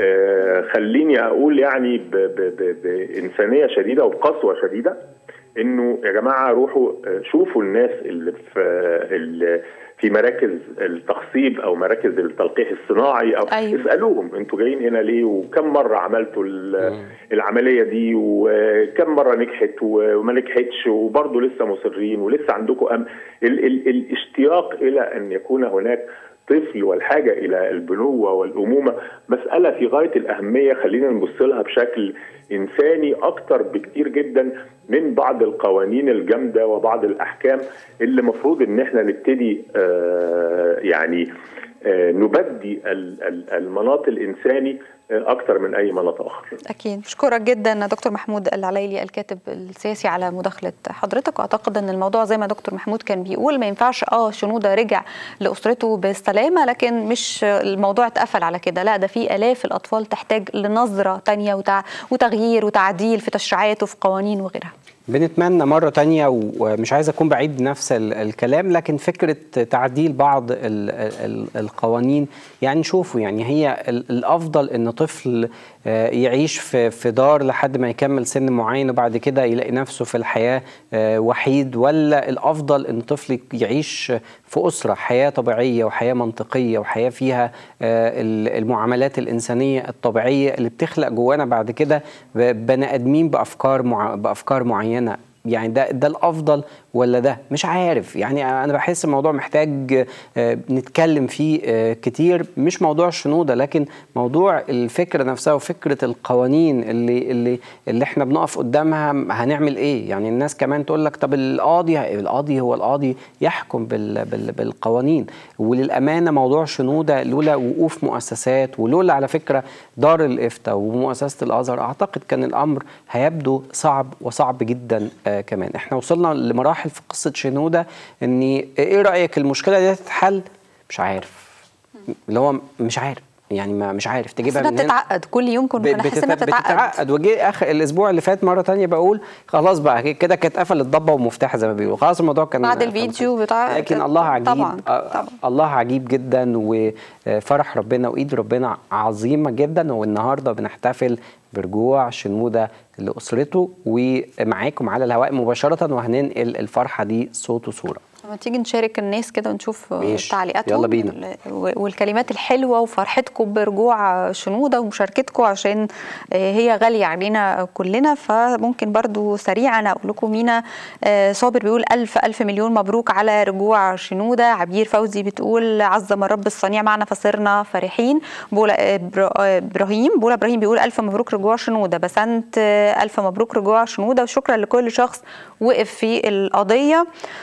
آه خليني اقول يعني ب ب ب بانسانيه شديده وبقسوه شديده انه يا جماعه روحوا شوفوا الناس اللي في اللي في مراكز التخصيب او مراكز التلقيح الصناعي، او أيوه. اسالوهم انتوا جايين هنا ليه، وكم مره عملتوا العمليه دي، وكم مره نجحت وما نجحتش، وبرضه لسه مصرين ولسه عندكم أم ال ال الاشتياق الى ان يكون هناك طفل والحاجه الى البنوه والامومه مساله في غايه الاهميه. خلينا نبص لها بشكل انساني اكتر بكتير جدا من بعض القوانين الجامده وبعض الاحكام اللي المفروض ان احنا نبتدي آه يعني آه نبدي المناط الانساني اكتر من اي مناط اخر. اكيد. بشكرك جدا دكتور محمود العلايلي الكاتب السياسي على مداخله حضرتك، واعتقد ان الموضوع زي ما دكتور محمود كان بيقول ما ينفعش اه شنوده رجع لاسرته بالسلامه، لكن مش الموضوع اتقفل على كده، لا ده في الاف الاطفال تحتاج لنظره ثانيه وتع... وتغيير وتعديل في تشريعات وفي قوانين وغيرها. بنتمنى مرة تانية، ومش عايز أكون بعيد نفس الكلام، لكن فكرة تعديل بعض ال ال القوانين، يعني شوفوا يعني هي الأفضل إن طفل يعيش في في دار لحد ما يكمل سن معين وبعد كده يلاقي نفسه في الحياة وحيد، ولا الأفضل إن طفل يعيش في أسرة حياة طبيعية وحياة منطقية وحياة فيها المعاملات الإنسانية الطبيعية اللي بتخلق جوانا بعد كده بني آدمين بأفكار مع بأفكار معينة؟ يعني ده ده الافضل ولا ده؟ مش عارف. يعني انا بحس الموضوع محتاج نتكلم فيه كتير، مش موضوع الشنوده لكن موضوع الفكره نفسها وفكره القوانين اللي اللي اللي احنا بنقف قدامها هنعمل ايه؟ يعني الناس كمان تقول لك طب القاضي القاضي هو القاضي يحكم بال بال بالقوانين. وللامانه موضوع شنوده لولا وقوف مؤسسات ولولا على فكره دار الافتاء ومؤسسه الازهر اعتقد كان الامر هيبدو صعب وصعب جدا. آه كمان احنا وصلنا لمراحل في قصه شنوده ان ايه رايك المشكله دي تتحل؟ مش عارف، اللي هو مش عارف يعني ما مش عارف تجيبها من بتتعقد كل يوم كنا بنحس انها بتتعقد بتتعقد وجي اخر الاسبوع اللي فات مره ثانيه بقول خلاص بقى كده كانت قفلت ضبه ومفتاح زي ما بيقولوا، خلاص الموضوع كان بعد الفيديو بتاع، لكن الله عجيب طبعا. طبعا. الله عجيب جدا وفرح ربنا وايد ربنا عظيمه جدا. والنهارده بنحتفل برجوع شنوده لاسرته ومعاكم على الهواء مباشره، وهننقل الفرحه دي صوت وصوره. لما تيجي نشارك الناس كده ونشوف تعليقاتهم يلا بينا والكلمات الحلوه وفرحتكم برجوع شنوده ومشاركتكم عشان هي غاليه علينا كلنا. فممكن برضو سريعا اقول لكم مينا صابر بيقول الف الف مليون مبروك على رجوع شنوده. عبير فوزي بتقول عظم الرب الصنيع معنا فصرنا فرحين. بولا ابراهيم بولا ابراهيم بيقول الف مبروك رجوع شنوده. بسنت الف مبروك رجوع شنوده وشكرا لكل شخص وقف في القضيه.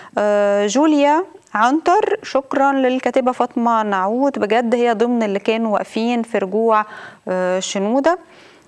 جوليا عنتر شكرا للكاتبه فاطمه نعود، بجد هي ضمن اللي كانوا واقفين في رجوع شنوده.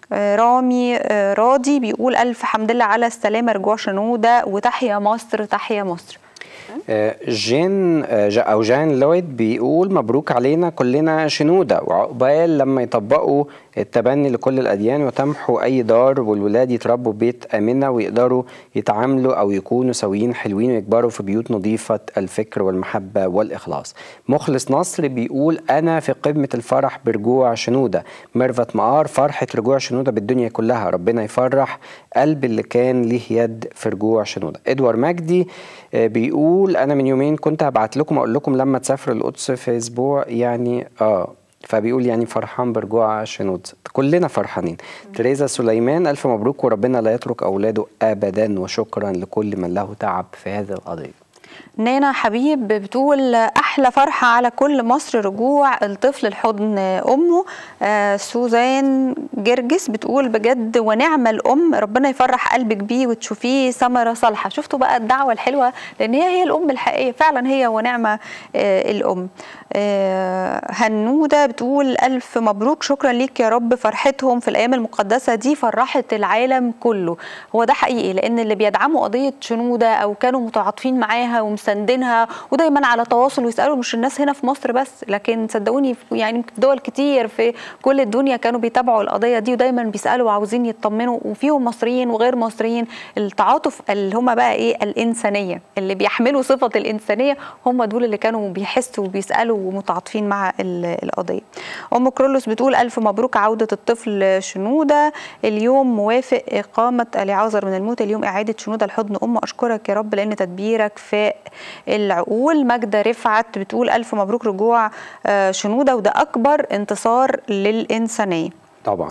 رامي راضي بيقول الف حمد لله على السلامه رجوع شنوده وتحيا مصر تحيا مصر. جين او جان لويد بيقول مبروك علينا كلنا شنوده، وعقبال لما يطبقوا التبني لكل الاديان وتمحوا اي دار والولاد يتربوا بيت امنه ويقدروا يتعاملوا او يكونوا سويين حلوين ويكبروا في بيوت نظيفه الفكر والمحبه والاخلاص. مخلص نصر بيقول انا في قمه الفرح برجوع شنوده. ميرفت مقار فرحه رجوع شنوده بالدنيا كلها، ربنا يفرح قلب اللي كان ليه يد في رجوع شنوده. ادوار مجدي بيقول انا من يومين كنت هبعت لكم اقول لكم لما تسافروا القدس في اسبوع يعني اه فبيقول يعني فرحان برجوع شنود، كلنا فرحانين. تريزا سليمان الف مبروك وربنا لا يترك اولاده ابدا، وشكرا لكل من له تعب في هذه القضيه. نانا حبيب بتقول احلى فرحه على كل مصر رجوع الطفل لحضن امه. آه سوزان جرجس بتقول بجد ونعمه الام، ربنا يفرح قلبك بيه وتشوفيه ثمره صالحه. شفتوا بقى الدعوه الحلوه، لان هي هي الام الحقيقيه فعلا، هي ونعمه آه الام. آه هنوده بتقول الف مبروك، شكرا ليك يا رب، فرحتهم في الايام المقدسه دي فرحت العالم كله. هو ده حقيقي، لان اللي بيدعموا قضيه شنوده او كانوا متعاطفين معاها ومساندينها ودايما على تواصل ويسالوا، مش الناس هنا في مصر بس، لكن صدقوني يعني في دول كتير في كل الدنيا كانوا بيتابعوا القضيه دي ودايما بيسالوا وعاوزين يطمنوا، وفيهم مصريين وغير مصريين. التعاطف اللي هم بقى ايه الانسانيه، اللي بيحملوا صفه الانسانيه، هم دول اللي كانوا بيحسوا وبيسالوا ومتعاطفين مع القضيه. ام كرولوس بتقول الف مبروك عوده الطفل شنوده، اليوم موافق اقامه اليعازر من الموت، اليوم اعاده شنوده لحضن امه، اشكرك يا رب لان تدبيرك في العقول. ماجدة رفعت بتقول ألف مبروك رجوع شنودة، وده أكبر انتصار للإنسانية. طبعا.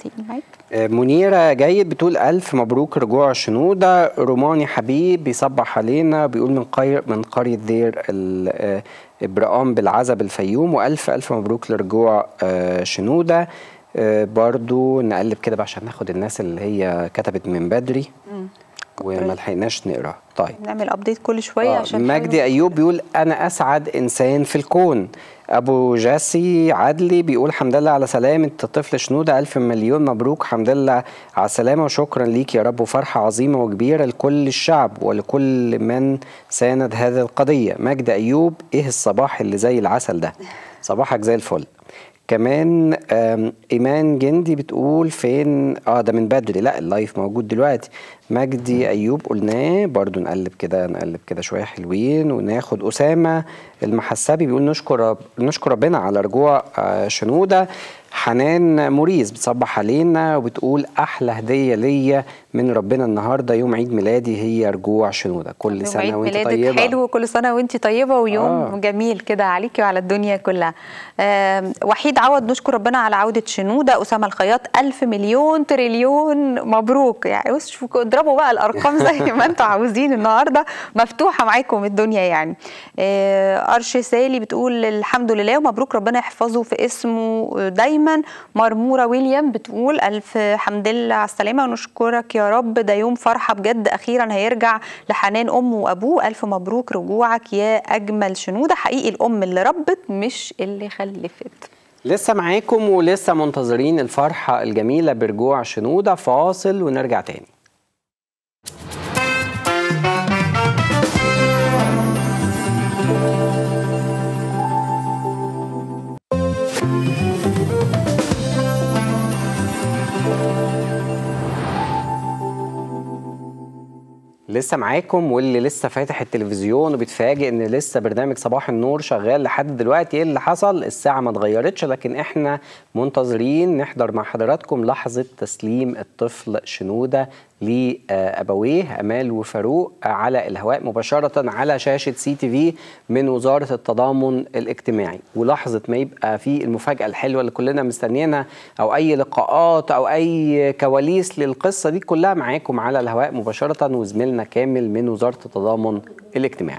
منيرة جيد بتقول ألف مبروك رجوع شنودة. روماني حبيب بيصبح علينا بيقول من قرية من قرية دير إبراهيم بالعزب الفيوم، وألف ألف مبروك لرجوع شنودة. برضو نقلب كده عشان ناخد الناس اللي هي كتبت من بدري وما لحقناش نقرا. طيب نعمل ابديت كل شويه آه عشان مجدي ايوب بيقول انا اسعد انسان في الكون. ابو جاسي عدلي بيقول الحمد لله على سلامه الطفل شنوده، الف مليون مبروك، الحمد لله على السلامه وشكرا ليك يا رب، وفرحه عظيمه وكبيره لكل الشعب ولكل من ساند هذه القضيه. مجدي ايوب ايه الصباح اللي زي العسل ده، صباحك زي الفل. كمان ايمان جندي بتقول فين اه ده من بدري، لا اللايف موجود دلوقتي. مجدي ايوب قلناه برضو، نقلب كده نقلب كده شويه حلوين وناخد اسامه المحسبي بيقول نشكر رب نشكر ربنا على رجوع آه شنوده. حنان موريز بتصبح علينا وبتقول احلى هديه ليا من ربنا النهارده يوم عيد ميلادي هي رجوع شنوده، كل سنه وانت طيبه. حلو، كل سنه وانت طيبه ويوم آه. جميل كده عليكي وعلى الدنيا كلها. آه وحيد عوض نشكر ربنا على عوده شنوده. اسامه الخياط الف مليون تريليون مبروك، يعني اضربوا بقى الارقام زي ما انتوا عاوزين، النهارده مفتوحه معاكم الدنيا يعني. آه ارش سالي بتقول الحمد لله ومبروك ربنا يحفظه في اسمه دايما. مرموره ويليام بتقول الف حمد لله على السلامه ونشكرك يا رب، ده يوم فرحه بجد، اخيرا هيرجع لحنان امه وابوه، الف مبروك رجوعك يا اجمل شنوده. حقيقي الام اللي ربت مش اللي خلفت. لسه معاكم ولسه منتظرين الفرحه الجميله برجوع شنوده. فاصل ونرجع تاني. لسه معاكم، واللي لسه فاتح التلفزيون وبيتفاجئ ان لسه برنامج صباح النور شغال لحد دلوقتي، ايه اللي حصل؟ الساعه ما اتغيرتش، لكن احنا منتظرين نحضر مع حضراتكم لحظه تسليم الطفل شنوده لابويه امال وفاروق على الهواء مباشره على شاشه سي تي في من وزاره التضامن الاجتماعي. ولحظه ما يبقى في المفاجاه الحلوه اللي كلنا مستنيينها، او اي لقاءات او اي كواليس للقصه دي كلها، معاكم على الهواء مباشره وزميلنا كامل من وزاره التضامن الاجتماعي.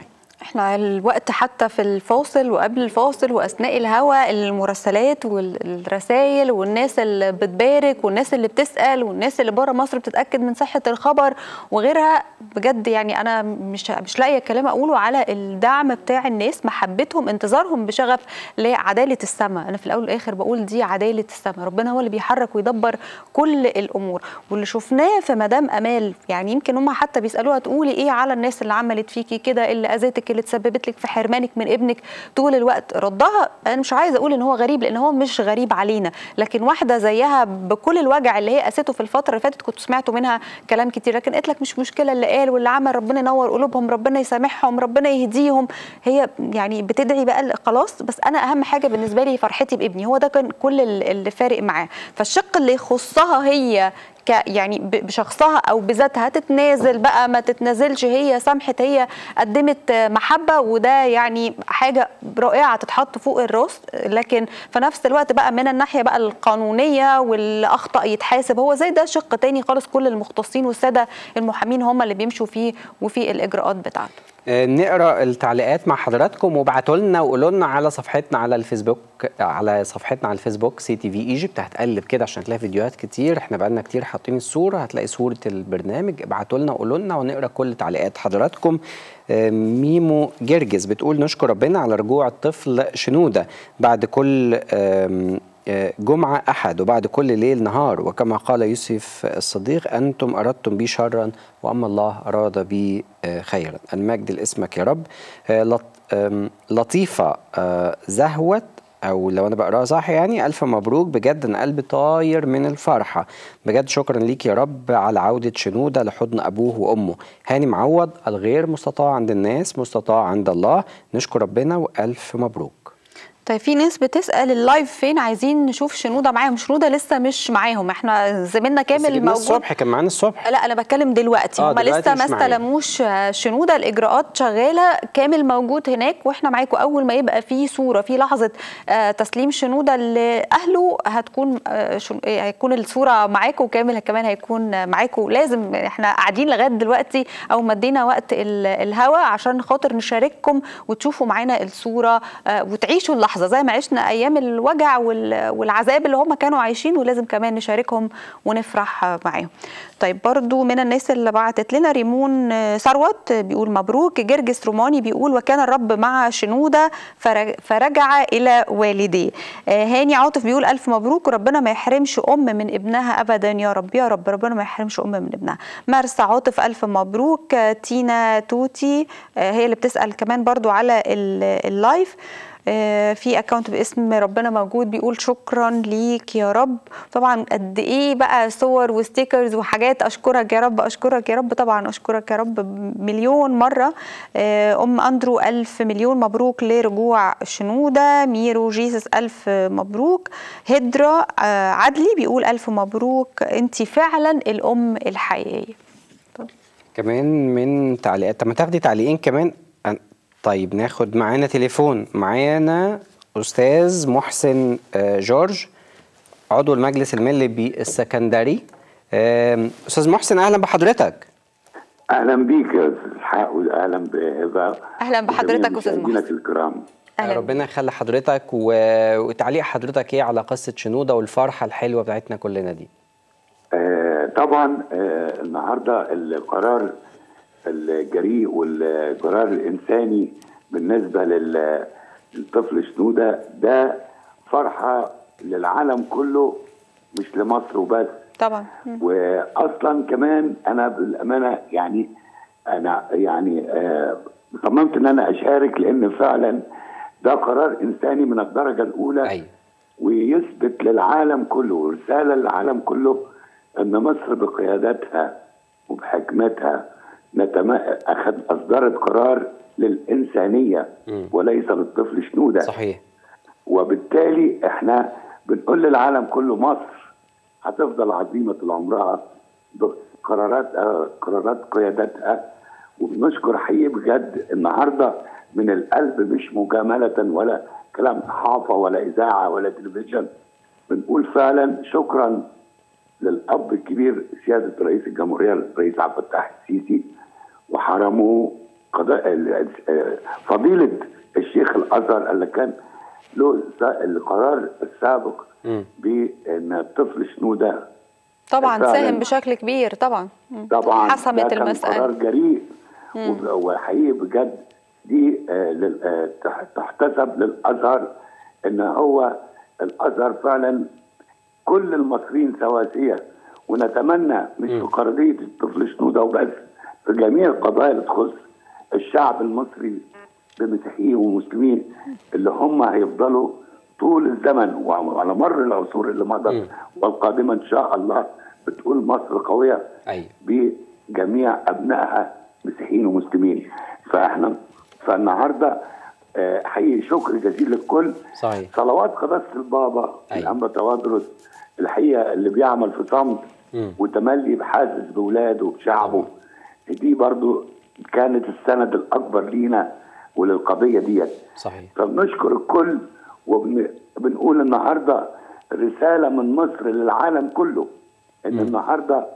احنا الوقت حتى في الفاصل وقبل الفاصل واثناء الهوا، المراسلات والرسائل والناس اللي بتبارك والناس اللي بتسال والناس اللي بره مصر بتتاكد من صحه الخبر وغيرها، بجد يعني انا مش مش لاقيه كلام اقوله على الدعم بتاع الناس، محبتهم، انتظارهم بشغف لعداله السماء. انا في الاول والاخر بقول دي عداله السماء، ربنا هو اللي بيحرك ويدبر كل الامور. واللي شفناه في مدام امال، يعني يمكن هم حتى بيسالوها تقولي ايه على الناس اللي عملت فيكي كده، اللي اذتك، اللي تسببت لك في حرمانك من ابنك طول الوقت، ردها انا مش عايزه اقول ان هو غريب لان هو مش غريب علينا، لكن واحده زيها بكل الوجع اللي هي قاسته في الفتره اللي فاتت كنت سمعتوا منها كلام كتير، لكن قالت لك مش مشكله اللي قال واللي عمل، ربنا ينور قلوبهم، ربنا يسامحهم، ربنا يهديهم. هي يعني بتدعي بقى خلاص، بس انا اهم حاجه بالنسبه لي فرحتي بابني، هو ده كان كل اللي فارق معاه. فالشق اللي يخصها هي يعني بشخصها او بذاتها تتنازل بقى ما تتنازلش، هي سامحت، هي قدمت محبه، وده يعني حاجه رائعه تتحط فوق الراس. لكن في نفس الوقت بقى من الناحيه بقى القانونيه واللي اخطا يتحاسب، هو زي ده شق تاني خالص، كل المختصين والساده المحامين هم اللي بيمشوا فيه وفي الاجراءات بتاعته. نقرا التعليقات مع حضراتكم وابعتوا لنا وقولوا لنا على صفحتنا على الفيسبوك، على صفحتنا على الفيسبوك سي تي في ايجيبت. هتقلب كده عشان تلاقي فيديوهات كتير، احنا بقالنا كتير حاطين الصوره، هتلاقي صوره البرنامج. ابعتوا لنا وقولوا لنا ونقرا كل تعليقات حضراتكم. ميمو جرجس بتقول نشكر ربنا على رجوع الطفل شنوده بعد كل جمعة أحد وبعد كل ليل نهار، وكما قال يوسف الصديق أنتم أردتم بي شرا وأما الله أراد بي خيرا. المجد لاسمك يا رب. لطيفة زهوت، أو لو أنا بقراها صح يعني، ألف مبروك بجد، أنا قلبي طاير من الفرحة بجد، شكرا ليك يا رب على عودة شنودة لحضن أبوه وأمه. هاني معوض، الغير مستطاع عند الناس مستطاع عند الله، نشكر ربنا وألف مبروك. طيب في ناس بتسال اللايف فين، عايزين نشوف شنوده معاهم. شنوده لسه مش معاهم، احنا زميلنا كامل موجود الصبح، كان معانا الصبح. لا انا بتكلم دلوقتي، هم لسه ما استلموش شنوده، الاجراءات شغاله، كامل موجود هناك واحنا معاكم. اول ما يبقى في صوره في لحظه آه تسليم شنوده لاهله هتكون آه هيكون الصوره معاكم، وكامل كمان هيكون معاكم. لازم احنا قاعدين لغايه دلوقتي او مدينا وقت الهوا عشان خاطر نشارككم وتشوفوا معانا الصوره آه وتعيشوا اللحظه زي ما عشنا ايام الوجع والعذاب اللي هم كانوا عايشين، ولازم كمان نشاركهم ونفرح معاهم. طيب برضو من الناس اللي بعتت لنا ريمون ثروت بيقول مبروك. جرجس روماني بيقول وكان الرب مع شنوده فرجع الى والديه. هاني عاطف بيقول الف مبروك وربنا ما يحرمش ام من ابنها ابدا يا رب يا رب، ربنا ما يحرمش ام من ابنها. مرسى عاطف الف مبروك. تينا توتي هي اللي بتسال كمان برضو على اللايف، في اكونت باسم ربنا موجود بيقول شكرا ليك يا رب. طبعا قد ايه بقى صور وستيكرز وحاجات، اشكرك يا رب اشكرك يا رب، طبعا اشكرك يا رب مليون مره. ام اندرو الف مليون مبروك لرجوع شنوده. ميرو جيسس الف مبروك. هدرا عدلي بيقول الف مبروك، انت فعلا الام الحقيقيه. كمان من تعليقات، طب ما تاخدي تعليقين كمان. طيب ناخد معانا تليفون، معانا أستاذ محسن جورج عضو المجلس المالي بالسكندري. أستاذ محسن أهلا بحضرتك. أهلا بيك يا أستاذ إسحاق، وأهلا بإذاعة. أهلا بحضرتك أستاذ محسن. الكرام. ربنا يخلي حضرتك، وتعليق حضرتك إيه على قصة شنودة والفرحة الحلوة بتاعتنا كلنا دي؟ آه طبعا آه النهارده القرار الجريء والقرار الإنساني بالنسبة للطفل شنودة ده فرحة للعالم كله مش لمصر وبس طبعا. وأصلا كمان أنا بالأمانة يعني أنا يعني آه صممت إن أنا أشارك، لأن فعلا ده قرار إنساني من الدرجة الأولى. أي. ويثبت للعالم كله ورسالة للعالم كله أن مصر بقيادتها وبحكمتها أخذ أصدرت قرار للإنسانية م. وليس للطفل شنودة. صحيح. وبالتالي احنا بنقول للعالم كله مصر هتفضل عظيمة طول عمرها بقرارات قرارات قيادتها. وبنشكر حقيقي بجد النهارده من القلب، مش مجاملة ولا كلام صحافة ولا إذاعة ولا تلفزيون، بنقول فعلا شكرا للأب الكبير سيادة رئيس الجمهورية الرئيس عبد الفتاح السيسي، وحرمه فضيله الشيخ الازهر اللي كان له القرار السابق بان الطفل شنوده طبعا ساهم بشكل كبير طبعا طبعا حسمت المساله، قرار جريء وحقيقي بجد دي تحتسب للازهر ان هو الازهر فعلا كل المصريين سواسيه، ونتمنى مش في قضيه الطفل شنوده وبس، في جميع القضايا اللي تخص الشعب المصري بمسيحيين ومسلمين اللي هم هيفضلوا طول الزمن وعلى مر العصور اللي مضت والقادمه ان شاء الله بتقول مصر قويه أيوة. بجميع ابنائها مسيحيين ومسلمين. فاحنا فالنهارده حقيقي شكر جزيل للكل. صحيح. صلوات قداسه البابا أيوة. الانبا توادرس الحقيقه اللي بيعمل في صمت وتملي بحاسس باولاده وبشعبه، دي برضو كانت السند الاكبر لينا وللقضيه ديت. صحيح. فبنشكر الكل وبنقول النهارده رساله من مصر للعالم كله ان م. النهارده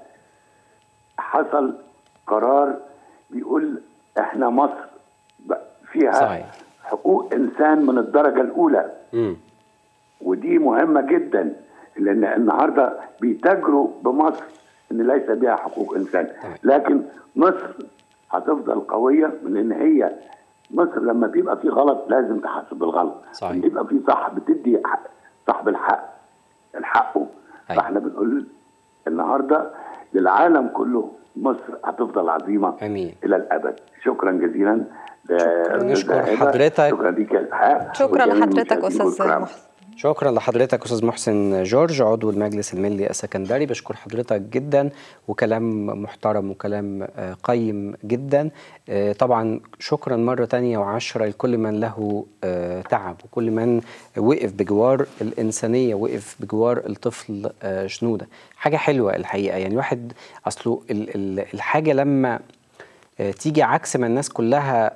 حصل قرار بيقول احنا مصر فيها صحيح. حقوق انسان من الدرجه الاولى. م. ودي مهمه جدا لان النهارده بيتاجروا بمصر ان ليس بها حقوق انسان. طيب. لكن مصر هتفضل قويه من ان هي مصر لما بيبقى في غلط لازم تحاسب الغلط، لما يبقى في صح بتدي صاحب الحق الحقه. فاحنا بنقول النهارده للعالم كله مصر هتفضل عظيمه امين الى الابد. شكرا جزيلا. نشكر حضرتك. شكرا ليك يا اسحاق. شكرا لحضرتك استاذ محسن. شكرا لحضرتك استاذ محسن جورج عضو المجلس الملي السكندري. بشكر حضرتك جدا وكلام محترم وكلام قيم جدا. طبعا شكرا مره تانية وعشرة لكل من له تعب وكل من وقف بجوار الانسانيه، وقف بجوار الطفل شنوده. حاجه حلوه الحقيقه، يعني واحد اصله الحاجه لما تيجي عكس ما الناس كلها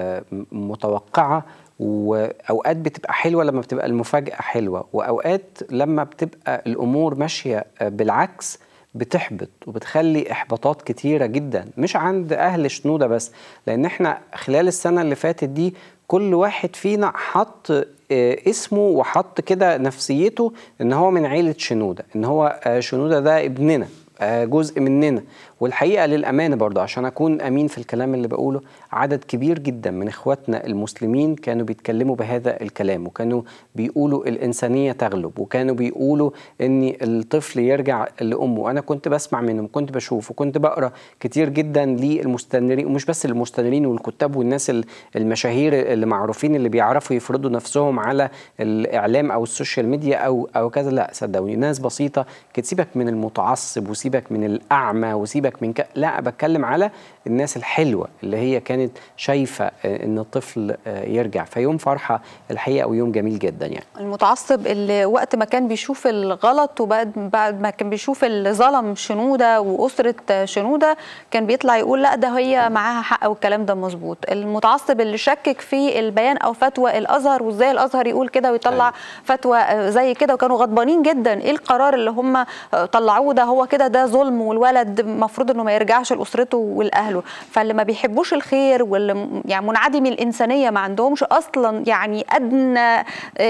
متوقعه، واوقات بتبقى حلوه لما بتبقى المفاجاه حلوه، واوقات لما بتبقى الامور ماشيه بالعكس بتحبط وبتخلي احباطات كتيره جدا، مش عند اهل شنوده بس، لان احنا خلال السنه اللي فاتت دي كل واحد فينا حط اسمه وحط كده نفسيته ان هو من عيله شنوده، ان هو شنوده ده ابننا جزء مننا. والحقيقه للامانه برضه عشان اكون امين في الكلام اللي بقوله، عدد كبير جدا من اخواتنا المسلمين كانوا بيتكلموا بهذا الكلام، وكانوا بيقولوا الانسانيه تغلب، وكانوا بيقولوا ان الطفل يرجع لامه. انا كنت بسمع منهم، كنت بشوف وكنت بقرا كتير جدا للمستنيرين، ومش بس المستنيرين والكتاب والناس المشاهير اللي معروفين اللي بيعرفوا يفرضوا نفسهم على الاعلام او السوشيال ميديا او او كذا. لا صدقوني، ناس بسيطه كده. سيبك من المتعصب وسيبك من الاعمى وسيبك من ك... لا بتكلم على الناس الحلوه اللي هي كانت شايفه ان الطفل يرجع. فيوم فرحه الحقيقه ويوم جميل جدا. يعني المتعصب اللي وقت ما كان بيشوف الغلط وبعد بعد ما كان بيشوف اللي ظلم شنوده واسره شنوده كان بيطلع يقول لا ده هي معاها حق والكلام ده مظبوط. المتعصب اللي شكك في البيان او فتوى الازهر وازاي الازهر يقول كده ويطلع أي. فتوى زي كده، وكانوا غضبانين جدا ايه القرار اللي هم طلعوه ده، هو كده ده ظلم والولد المفروض انه ما يرجعش لاسرته والاهله. فاللي ما بيحبوش الخير واللي يعني منعدمي الانسانيه ما عندهمش اصلا يعني ادنى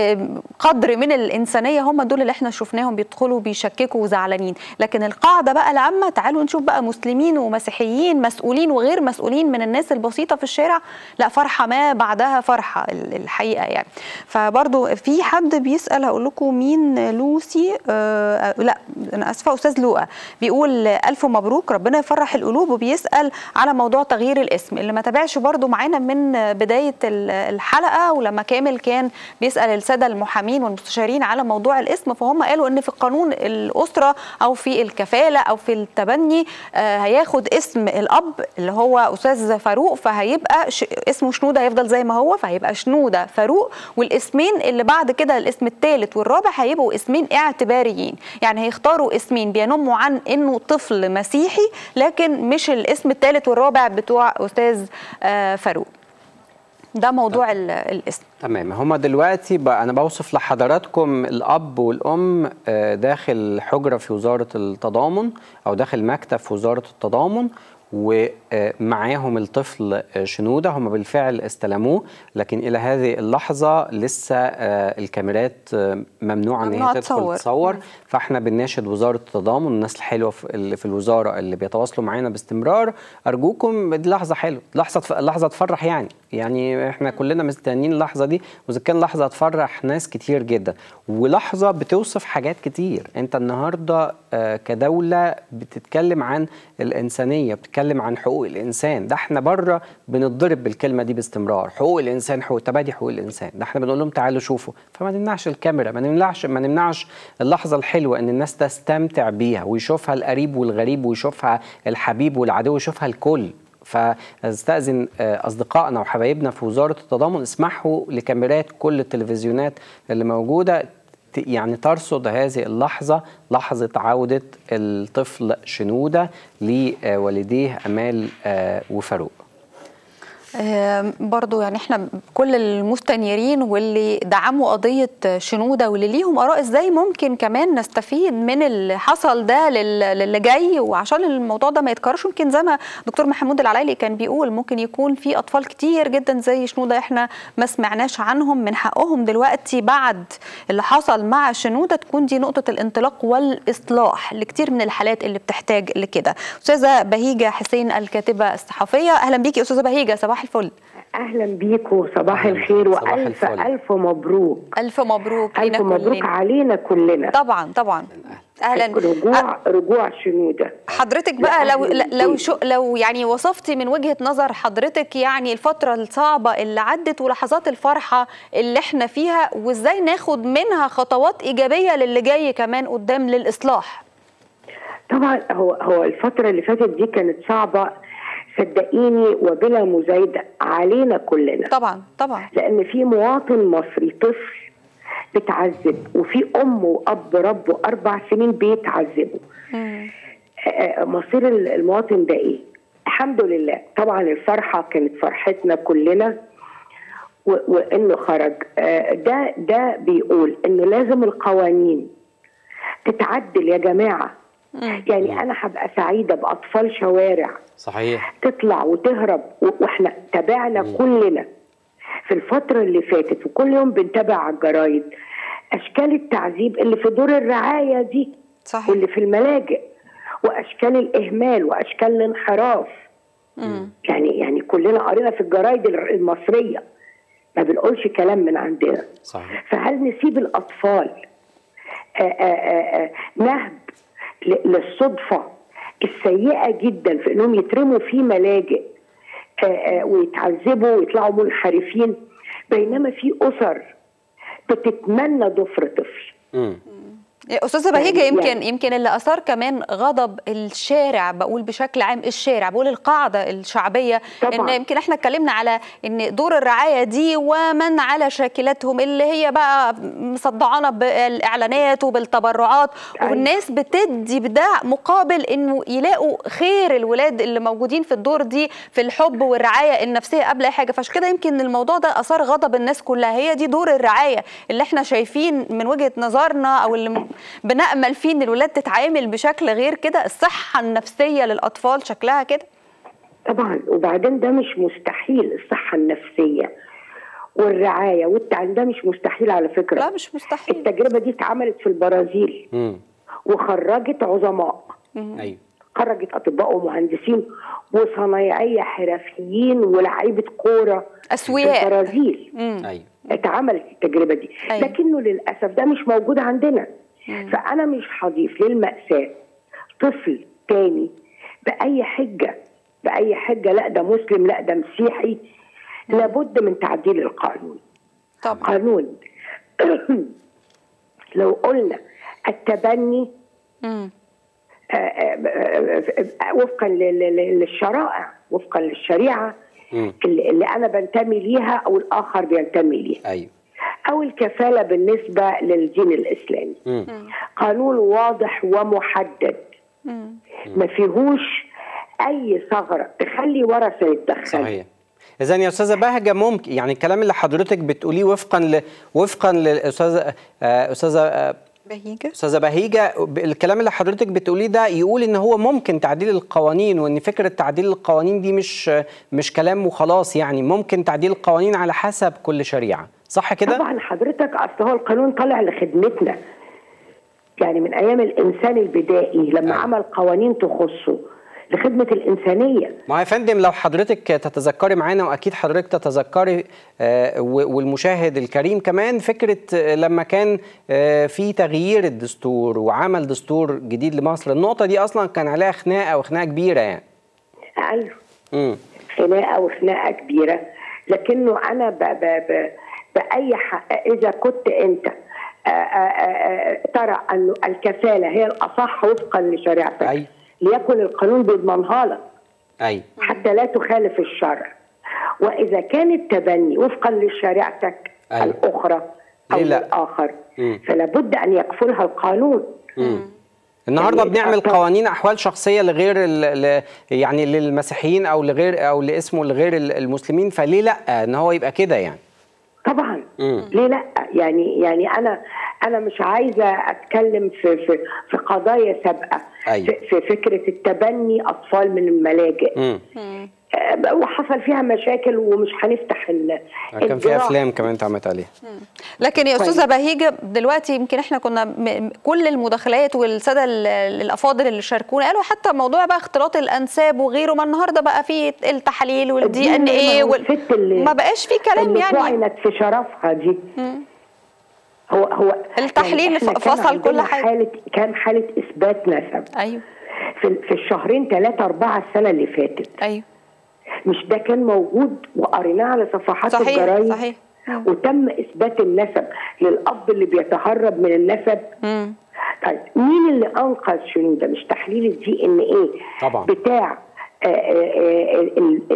قدر من الانسانيه، هم دول اللي احنا شفناهم بيدخلوا بيشككوا وزعلانين. لكن القاعده بقى العامه، تعالوا نشوف بقى مسلمين ومسيحيين مسؤولين وغير مسؤولين من الناس البسيطه في الشارع، لا فرحه ما بعدها فرحه الحقيقه يعني. فبرضو في حد بيسال، هقول لكم مين، لوسي آه لا انا اسفه استاذ لؤى، بيقول الف مبروك ربنا يفرح القلوب، وبيسال على موضوع تغيير الاسم. اللي ما تابعش برضو معانا من بدايه الحلقه ولما كامل كان بيسال الساده المحامين والمستشارين على موضوع الاسم، فهم قالوا ان في قانون الاسره او في الكفاله او في التبني آه هياخد اسم الاب اللي هو استاذ فاروق، فهيبقى اسمه شنوده هيفضل زي ما هو، فهيبقى شنوده فاروق، والاسمين اللي بعد كده الاسم الثالث والرابع هيبقوا اسمين اعتباريين، يعني هيختاروا اسمين بينموا عن انه طفل مسيحي لكن مش الاسم الثالث والرابع بتوع استاذ آه فاروق. ده موضوع الاسم. تمام. هما دلوقتي بقى انا بوصف لحضراتكم الاب والام داخل حجره في وزاره التضامن او داخل مكتب في وزاره التضامن، ومعاهم الطفل شنودة. هم بالفعل استلموه، لكن إلى هذه اللحظة لسه الكاميرات ممنوع أن هي تدخل تصور. فاحنا بنناشد وزارة التضامن، الناس الحلوة اللي في الوزارة اللي بيتواصلوا معانا باستمرار، أرجوكم دي لحظة حلوة، لحظة لحظة تفرح يعني يعني احنا كلنا مستنيين اللحظة دي، وإذا كان لحظة تفرح ناس كتير جدا، ولحظة بتوصف حاجات كتير. انت النهاردة كدولة بتتكلم عن الإنسانية، بتتكلم عن حقوق الإنسان. ده احنا بره بنضرب بالكلمة دي باستمرار، حقوق الإنسان، حقوق تبادي حقوق الإنسان. ده احنا بنقول لهم تعالوا شوفوا. فما نمنعش الكاميرا، ما نمنعش ما نمنعش اللحظة الحلوة ان الناس تستمتع بيها، ويشوفها القريب والغريب، ويشوفها الحبيب والعدو، ويشوفها الكل. فاستأذن أصدقائنا وحبايبنا في وزارة التضامن، اسمحوا لكاميرات كل التلفزيونات اللي موجودة يعني ترصد هذه اللحظة، لحظة عودة الطفل شنودة لوالديه أمال وفاروق. برضو يعني احنا كل المستنيرين واللي دعموا قضية شنودة واللي ليهم آراء ازاي ممكن كمان نستفيد من اللي حصل ده للي جاي، وعشان الموضوع ده ما يتكررش. يمكن زي ما دكتور محمود العلايلي كان بيقول، ممكن يكون في أطفال كتير جدا زي شنودة احنا ما سمعناش عنهم، من حقهم دلوقتي بعد اللي حصل مع شنودة تكون دي نقطة الانطلاق والإصلاح لكتير من الحالات اللي بتحتاج لكده. أستاذة بهيجة حسين الكاتبة الصحفية، أهلا بيكي أستاذة بهيجة، صباح الفل. اهلا بيكم، صباح الخير، والف الف مبروك. الف مبروك الف مبروك كلنا. علينا كلنا طبعا طبعا. اهلا. رجوع أ... رجوع شنودة. حضرتك بقى لو لو شو لو يعني وصفتي من وجهة نظر حضرتك يعني الفترة الصعبة اللي عدت ولحظات الفرحة اللي احنا فيها، وازاي ناخد منها خطوات ايجابية للي جاي كمان قدام للاصلاح. طبعا هو هو الفترة اللي فاتت دي كانت صعبة صدقيني وبلا مزايدة علينا كلنا. طبعا طبعا. لأن في مواطن مصري طفل بتعذب، وفي أم وأب ربوا أربع سنين بيتعذبوا. مصير المواطن ده إيه؟ الحمد لله طبعا الفرحة كانت فرحتنا كلنا وإنه خرج. ده ده بيقول إنه لازم القوانين تتعدل يا جماعة. يعني أنا هبقى سعيدة بأطفال شوارع صحيح تطلع وتهرب، واحنا تابعنا مم. كلنا في الفترة اللي فاتت، وكل يوم بنتابع على الجرايد أشكال التعذيب اللي في دور الرعاية دي صحيح. واللي في الملاجئ، وأشكال الإهمال وأشكال الانحراف. مم. يعني يعني كلنا قرينا في الجرايد المصرية، ما بنقولش كلام من عندنا. صحيح. فهل نسيب الأطفال آآ آآ نهب للصدفة السيئة جدا في انهم يترموا في ملاجئ ويتعذبوا ويطلعوا منحرفين، بينما في اسر بتتمنى ضفر طفل. امم أستاذة بهيجة، يمكن يعني يمكن اللي أثار كمان غضب الشارع، بقول بشكل عام الشارع، بقول القاعدة الشعبية طبعا. إن يمكن إحنا اتكلمنا على إن دور الرعاية دي ومن على شاكلتهم اللي هي بقى مصدعانة بالإعلانات وبالتبرعات، أيوة. والناس بتدي بده مقابل إنه يلاقوا خير الولاد اللي موجودين في الدور دي في الحب والرعاية النفسية قبل أي حاجة. فعشان كده يمكن الموضوع ده أثار غضب الناس كلها. هي دي دور الرعاية اللي إحنا شايفين من وجهة نظرنا أو اللي بنأمل فيه ان الولاد تتعامل بشكل غير كده. الصحة النفسية للأطفال شكلها كده طبعا. وبعدين ده مش مستحيل، الصحة النفسية والرعاية والتعليم ده مش مستحيل على فكرة. لا مش مستحيل. التجربة دي اتعملت في البرازيل مم. وخرجت عظماء. ايوه. خرجت أطباء ومهندسين وصنايعية حرفيين ولاعيبة كورة أسوياء في البرازيل. ايوه. اتعملت التجربة دي. أيوة. لكنه للأسف ده مش موجود عندنا. مم. فأنا مش هضيف للمأساة طفل تاني بأي حجة بأي حجة، لا ده مسلم لا ده مسيحي. مم. لابد من تعديل القانون. طبعا. قانون لو قلنا التبني آآ آآ وفقا للشرائع، وفقا للشريعة مم. اللي أنا بنتمي ليها أو الآخر بينتمي ليها. أيوه. أو الكفالة بالنسبة للدين الإسلامي. مم. قانون واضح ومحدد مم. ما فيهوش أي ثغرة تخلي ورثة يتدخل. صحيح. إذن يا أستاذة بهجة، ممكن يعني الكلام اللي حضرتك بتقوليه وفقا ل... وفقا للأستاذة أستاذة بهيجة استاذه بهيجه، الكلام اللي حضرتك بتقوليه ده يقول ان هو ممكن تعديل القوانين، وان فكره تعديل القوانين دي مش مش كلام وخلاص، يعني ممكن تعديل القوانين على حسب كل شريعه، صح كده؟ طبعا حضرتك، اصل هو القانون طالع لخدمتنا، يعني من ايام الانسان البدائي لما أي. عمل قوانين تخصه لخدمه الانسانيه. ما يا فندم لو حضرتك تتذكري معانا، واكيد حضرتك تتذكري آه والمشاهد الكريم كمان، فكره لما كان آه في تغيير الدستور وعمل دستور جديد لمصر، النقطه دي اصلا كان عليها خناقه وخناقه كبيره يعني. ايوه امم خناقه وخناقه كبيره، لكنه انا ب ب ب باي حق اذا كنت انت آآ آآ ترى أن الكفالة هي الأصح وفقا لشريعتك، أي. ليكن القانون بيضمنها لك أي. حتى لا تخالف الشرع. وإذا كان التبني وفقا لشريعتك أي. الأخرى أو الآخر فلا بد أن يكفلها القانون. مم. النهارده يعني بنعمل قوانين احوال شخصيه لغير يعني للمسيحيين او لغير او لاسمه لغير المسلمين، فليه لا ان هو يبقى كده يعني؟ طبعا مم. ليه لا؟ يعني يعني انا انا مش عايزه اتكلم في في في قضايا سابقه. أيوة. في, في فكره التبني اطفال من الملاجئ مم. آه وحصل فيها مشاكل ومش هنفتح ال كان في افلام كمان اتعملت عليها. لكن يا استاذه بهيجه دلوقتي يمكن احنا كنا كل المداخلات والساده الافاضل اللي شاركونا قالوا حتى موضوع بقى اختلاط الانساب وغيره، ما النهارده بقى في التحاليل والدي ان ايه وال... ما بقاش في كلام يعني طعنت في شرفها دي. مم. هو هو التحليل يعني فصل كل حاجه. حاله كان حاله اثبات نسب. ايوه في في الشهرين ثلاثه اربعه السنه اللي فاتت. ايوه مش ده كان موجود وقريناه على صفحات صحيح الجرايد؟ صحيح. مم. وتم اثبات النسب للاب اللي بيتهرب من النسب. مم. طيب مين اللي انقذ شنودة؟ مش تحليل الدي ان ايه طبعا بتاع آآ آآ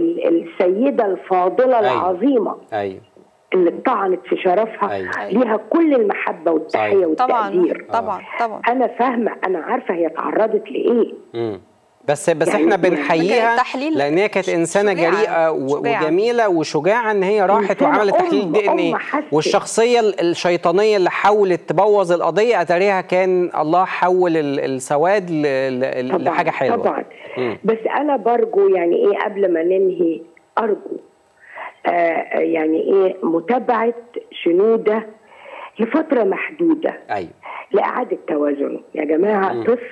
السيده الفاضله أيوة. العظيمه ايوه اللي اتطعنت في شرفها. أيوة. ليها كل المحبه والتحيه والتقدير. طبعا طبعا طبعا انا فاهمه، انا عارفه هي تعرضت لايه. امم بس بس يعني احنا بنحييها لان هي كانت انسانه جريئه وجميله وشجاعه ان هي راحت وعملت تحليل دي ان ايه، والشخصيه الشيطانيه اللي حاولت تبوظ ارضيه اتاريها كان الله حول السواد لحاجه حلوه. طبعا مم. بس انا برجو يعني ايه قبل ما ننهي ارجو آه يعني ايه متابعه شنودة لفتره محدوده. ايوه لاعاده توازنه يا جماعه. مم. طفل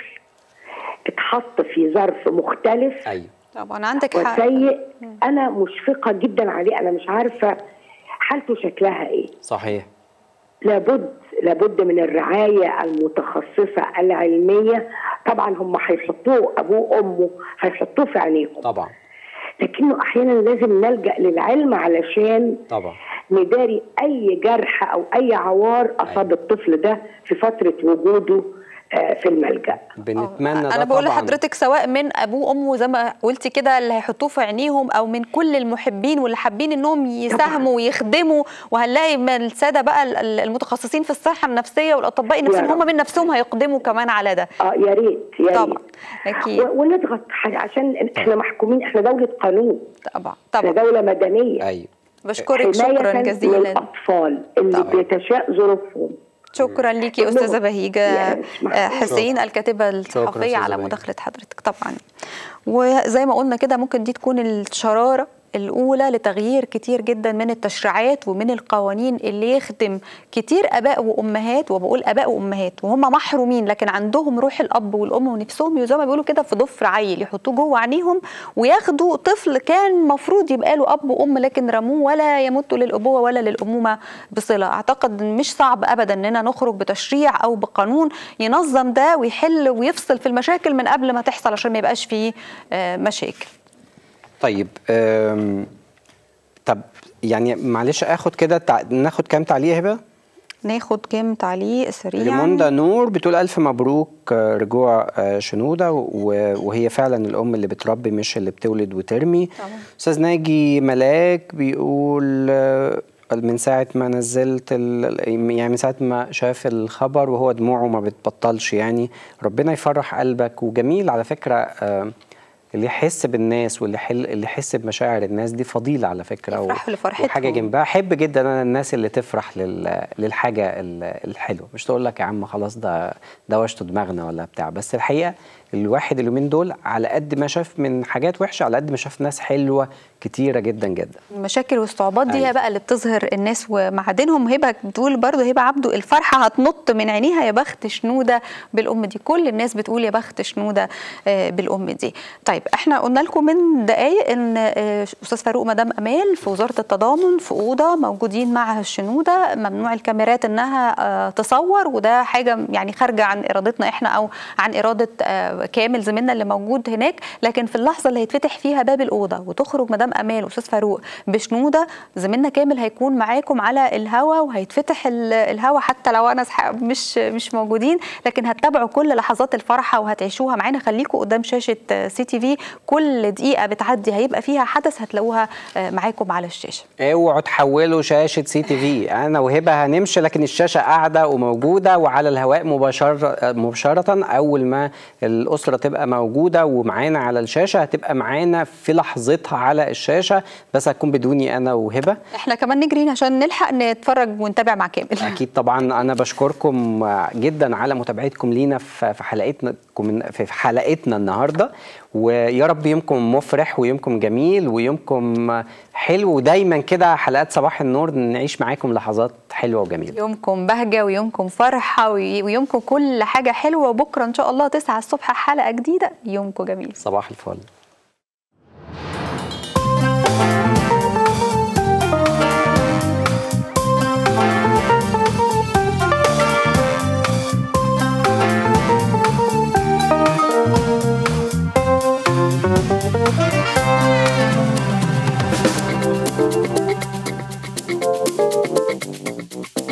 اتحط في ظرف مختلف. ايوه طبعا عندك حق وسيء. انا مشفقه جدا عليه، انا مش عارفه حالته شكلها ايه. صحيح. لابد لابد من الرعايه المتخصصه العلميه. طبعا هم هيحطوه ابوه وامه هيحطوه في عينيهم طبعا، لكنه احيانا لازم نلجا للعلم علشان طبعا نداري اي جرح او اي عوار اصاب الطفل ده في فتره وجوده في الملجأ. بنتمنى ده. انا بقول لحضرتك سواء من ابوه وامه زي ما قلتي كده اللي هيحطوه في عينيهم، او من كل المحبين واللي حابين انهم يساهموا ويخدموا، وهنلاقي من الساده بقى المتخصصين في الصحه النفسيه والاطباء النفسيين هم من نفسهم هيقدموا كمان على ده. اه يا ريت يا ريت طبعا اكيد. ونضغط عشان احنا محكومين، احنا دوله قانون. طبعا طبعا احنا دوله مدنيه. ايوه بشكرك شكرا جزيلا. للاطفال اللي بيتشاء ظروفهم. شكرا ليكي يا استاذه بهيجه حسين الكاتبه الصحفيه على مداخله حضرتك. طبعا وزي ما قلنا كده ممكن دي تكون الشراره الأولى لتغيير كتير جدا من التشريعات ومن القوانين اللي يخدم كتير آباء وأمهات، وبقول آباء وأمهات وهم محرومين لكن عندهم روح الأب والأم ونفسهم زي ما بيقولوا كده في ضفر عيل يحطوه جوه عينيهم وياخدوا طفل كان مفروض يبقى له أب وأم لكن رموه ولا يمتوا للأبوة ولا للأمومة بصلة. أعتقد مش صعب أبدا أننا نخرج بتشريع أو بقانون ينظم ده ويحل ويفصل في المشاكل من قبل ما تحصل عشان ما يبقاش فيه مشاكل. طيب طب يعني معلش اخد كده تع... ناخد كام تعليق هبه؟ ناخد كام تعليق سريعا. ريموندا نور بتقول الف مبروك رجوع شنوده وهي فعلا الام اللي بتربي مش اللي بتولد وترمي. استاذ ناجي ملاك بيقول من ساعه ما نزلت ال... يعني من ساعه ما شاف الخبر وهو دموعه ما بتبطلش، يعني ربنا يفرح قلبك. وجميل على فكره اللي يحس بالناس واللي حل اللي يحس بمشاعر الناس دي فضيله على فكره، يفرح لفرحتهم وحاجه جنبها. احب جدا انا الناس اللي تفرح لل... للحاجه الحلوه، مش تقول لك يا عم خلاص ده ده وشته دماغنا ولا بتاع. بس الحقيقه الواحد اليومين دول على قد ما شاف من حاجات وحشه على قد ما شاف ناس حلوه كتيره جدا جدا. المشاكل والصعوبات دي هي بقى اللي بتظهر الناس ومعادنهم. هبه بتقول برضه، هبه عبده، الفرحه هتنط من عينيها يا بخت شنوده بالام دي. كل الناس بتقول يا بخت شنوده بالام دي. طيب احنا قلنا لكم من دقائق ان استاذ فاروق مدام امال في وزاره التضامن في اوضه موجودين معها الشنوده، ممنوع الكاميرات انها تصور، وده حاجه يعني خارجه عن ارادتنا احنا او عن اراده كامل زميلنا اللي موجود هناك. لكن في اللحظه اللي هيتفتح فيها باب الاوضه وتخرج مدام امال واستاذ فاروق بشنوده، زميلنا كامل هيكون معاكم على الهوا وهيتفتح الهوا حتى لو انا مش مش موجودين، لكن هتتابعوا كل لحظات الفرحه وهتعيشوها معانا. خليكم قدام شاشه سي تي في، كل دقيقه بتعدي هيبقى فيها حدث هتلاقوها معاكم على الشاشه. اوعوا تحولوا شاشه سي تي في، انا وهبه هنمشي لكن الشاشه قاعده وموجوده وعلى الهواء مباشره مباشره. اول ما الاسره تبقى موجوده ومعانا على الشاشه هتبقى معانا في لحظتها على الشاشه، بس هتكون بدوني انا وهبه. احنا كمان نجري عشان نلحق نتفرج ونتابع مع كامل. اكيد طبعا. انا بشكركم جدا على متابعتكم لينا في حلقتنا في حلقتنا النهارده، ويا رب يومكم مفرح ويومكم جميل ويومكم حلو، ودايما كده حلقات صباح النور نعيش معاكم لحظات حلوه وجميله. يومكم بهجه ويومكم فرحه ويومكم كل حاجه حلوه، وبكره ان شاء الله تسعة الصبح حلقه جديده. يومكم جميل. صباح الفل. Thank you.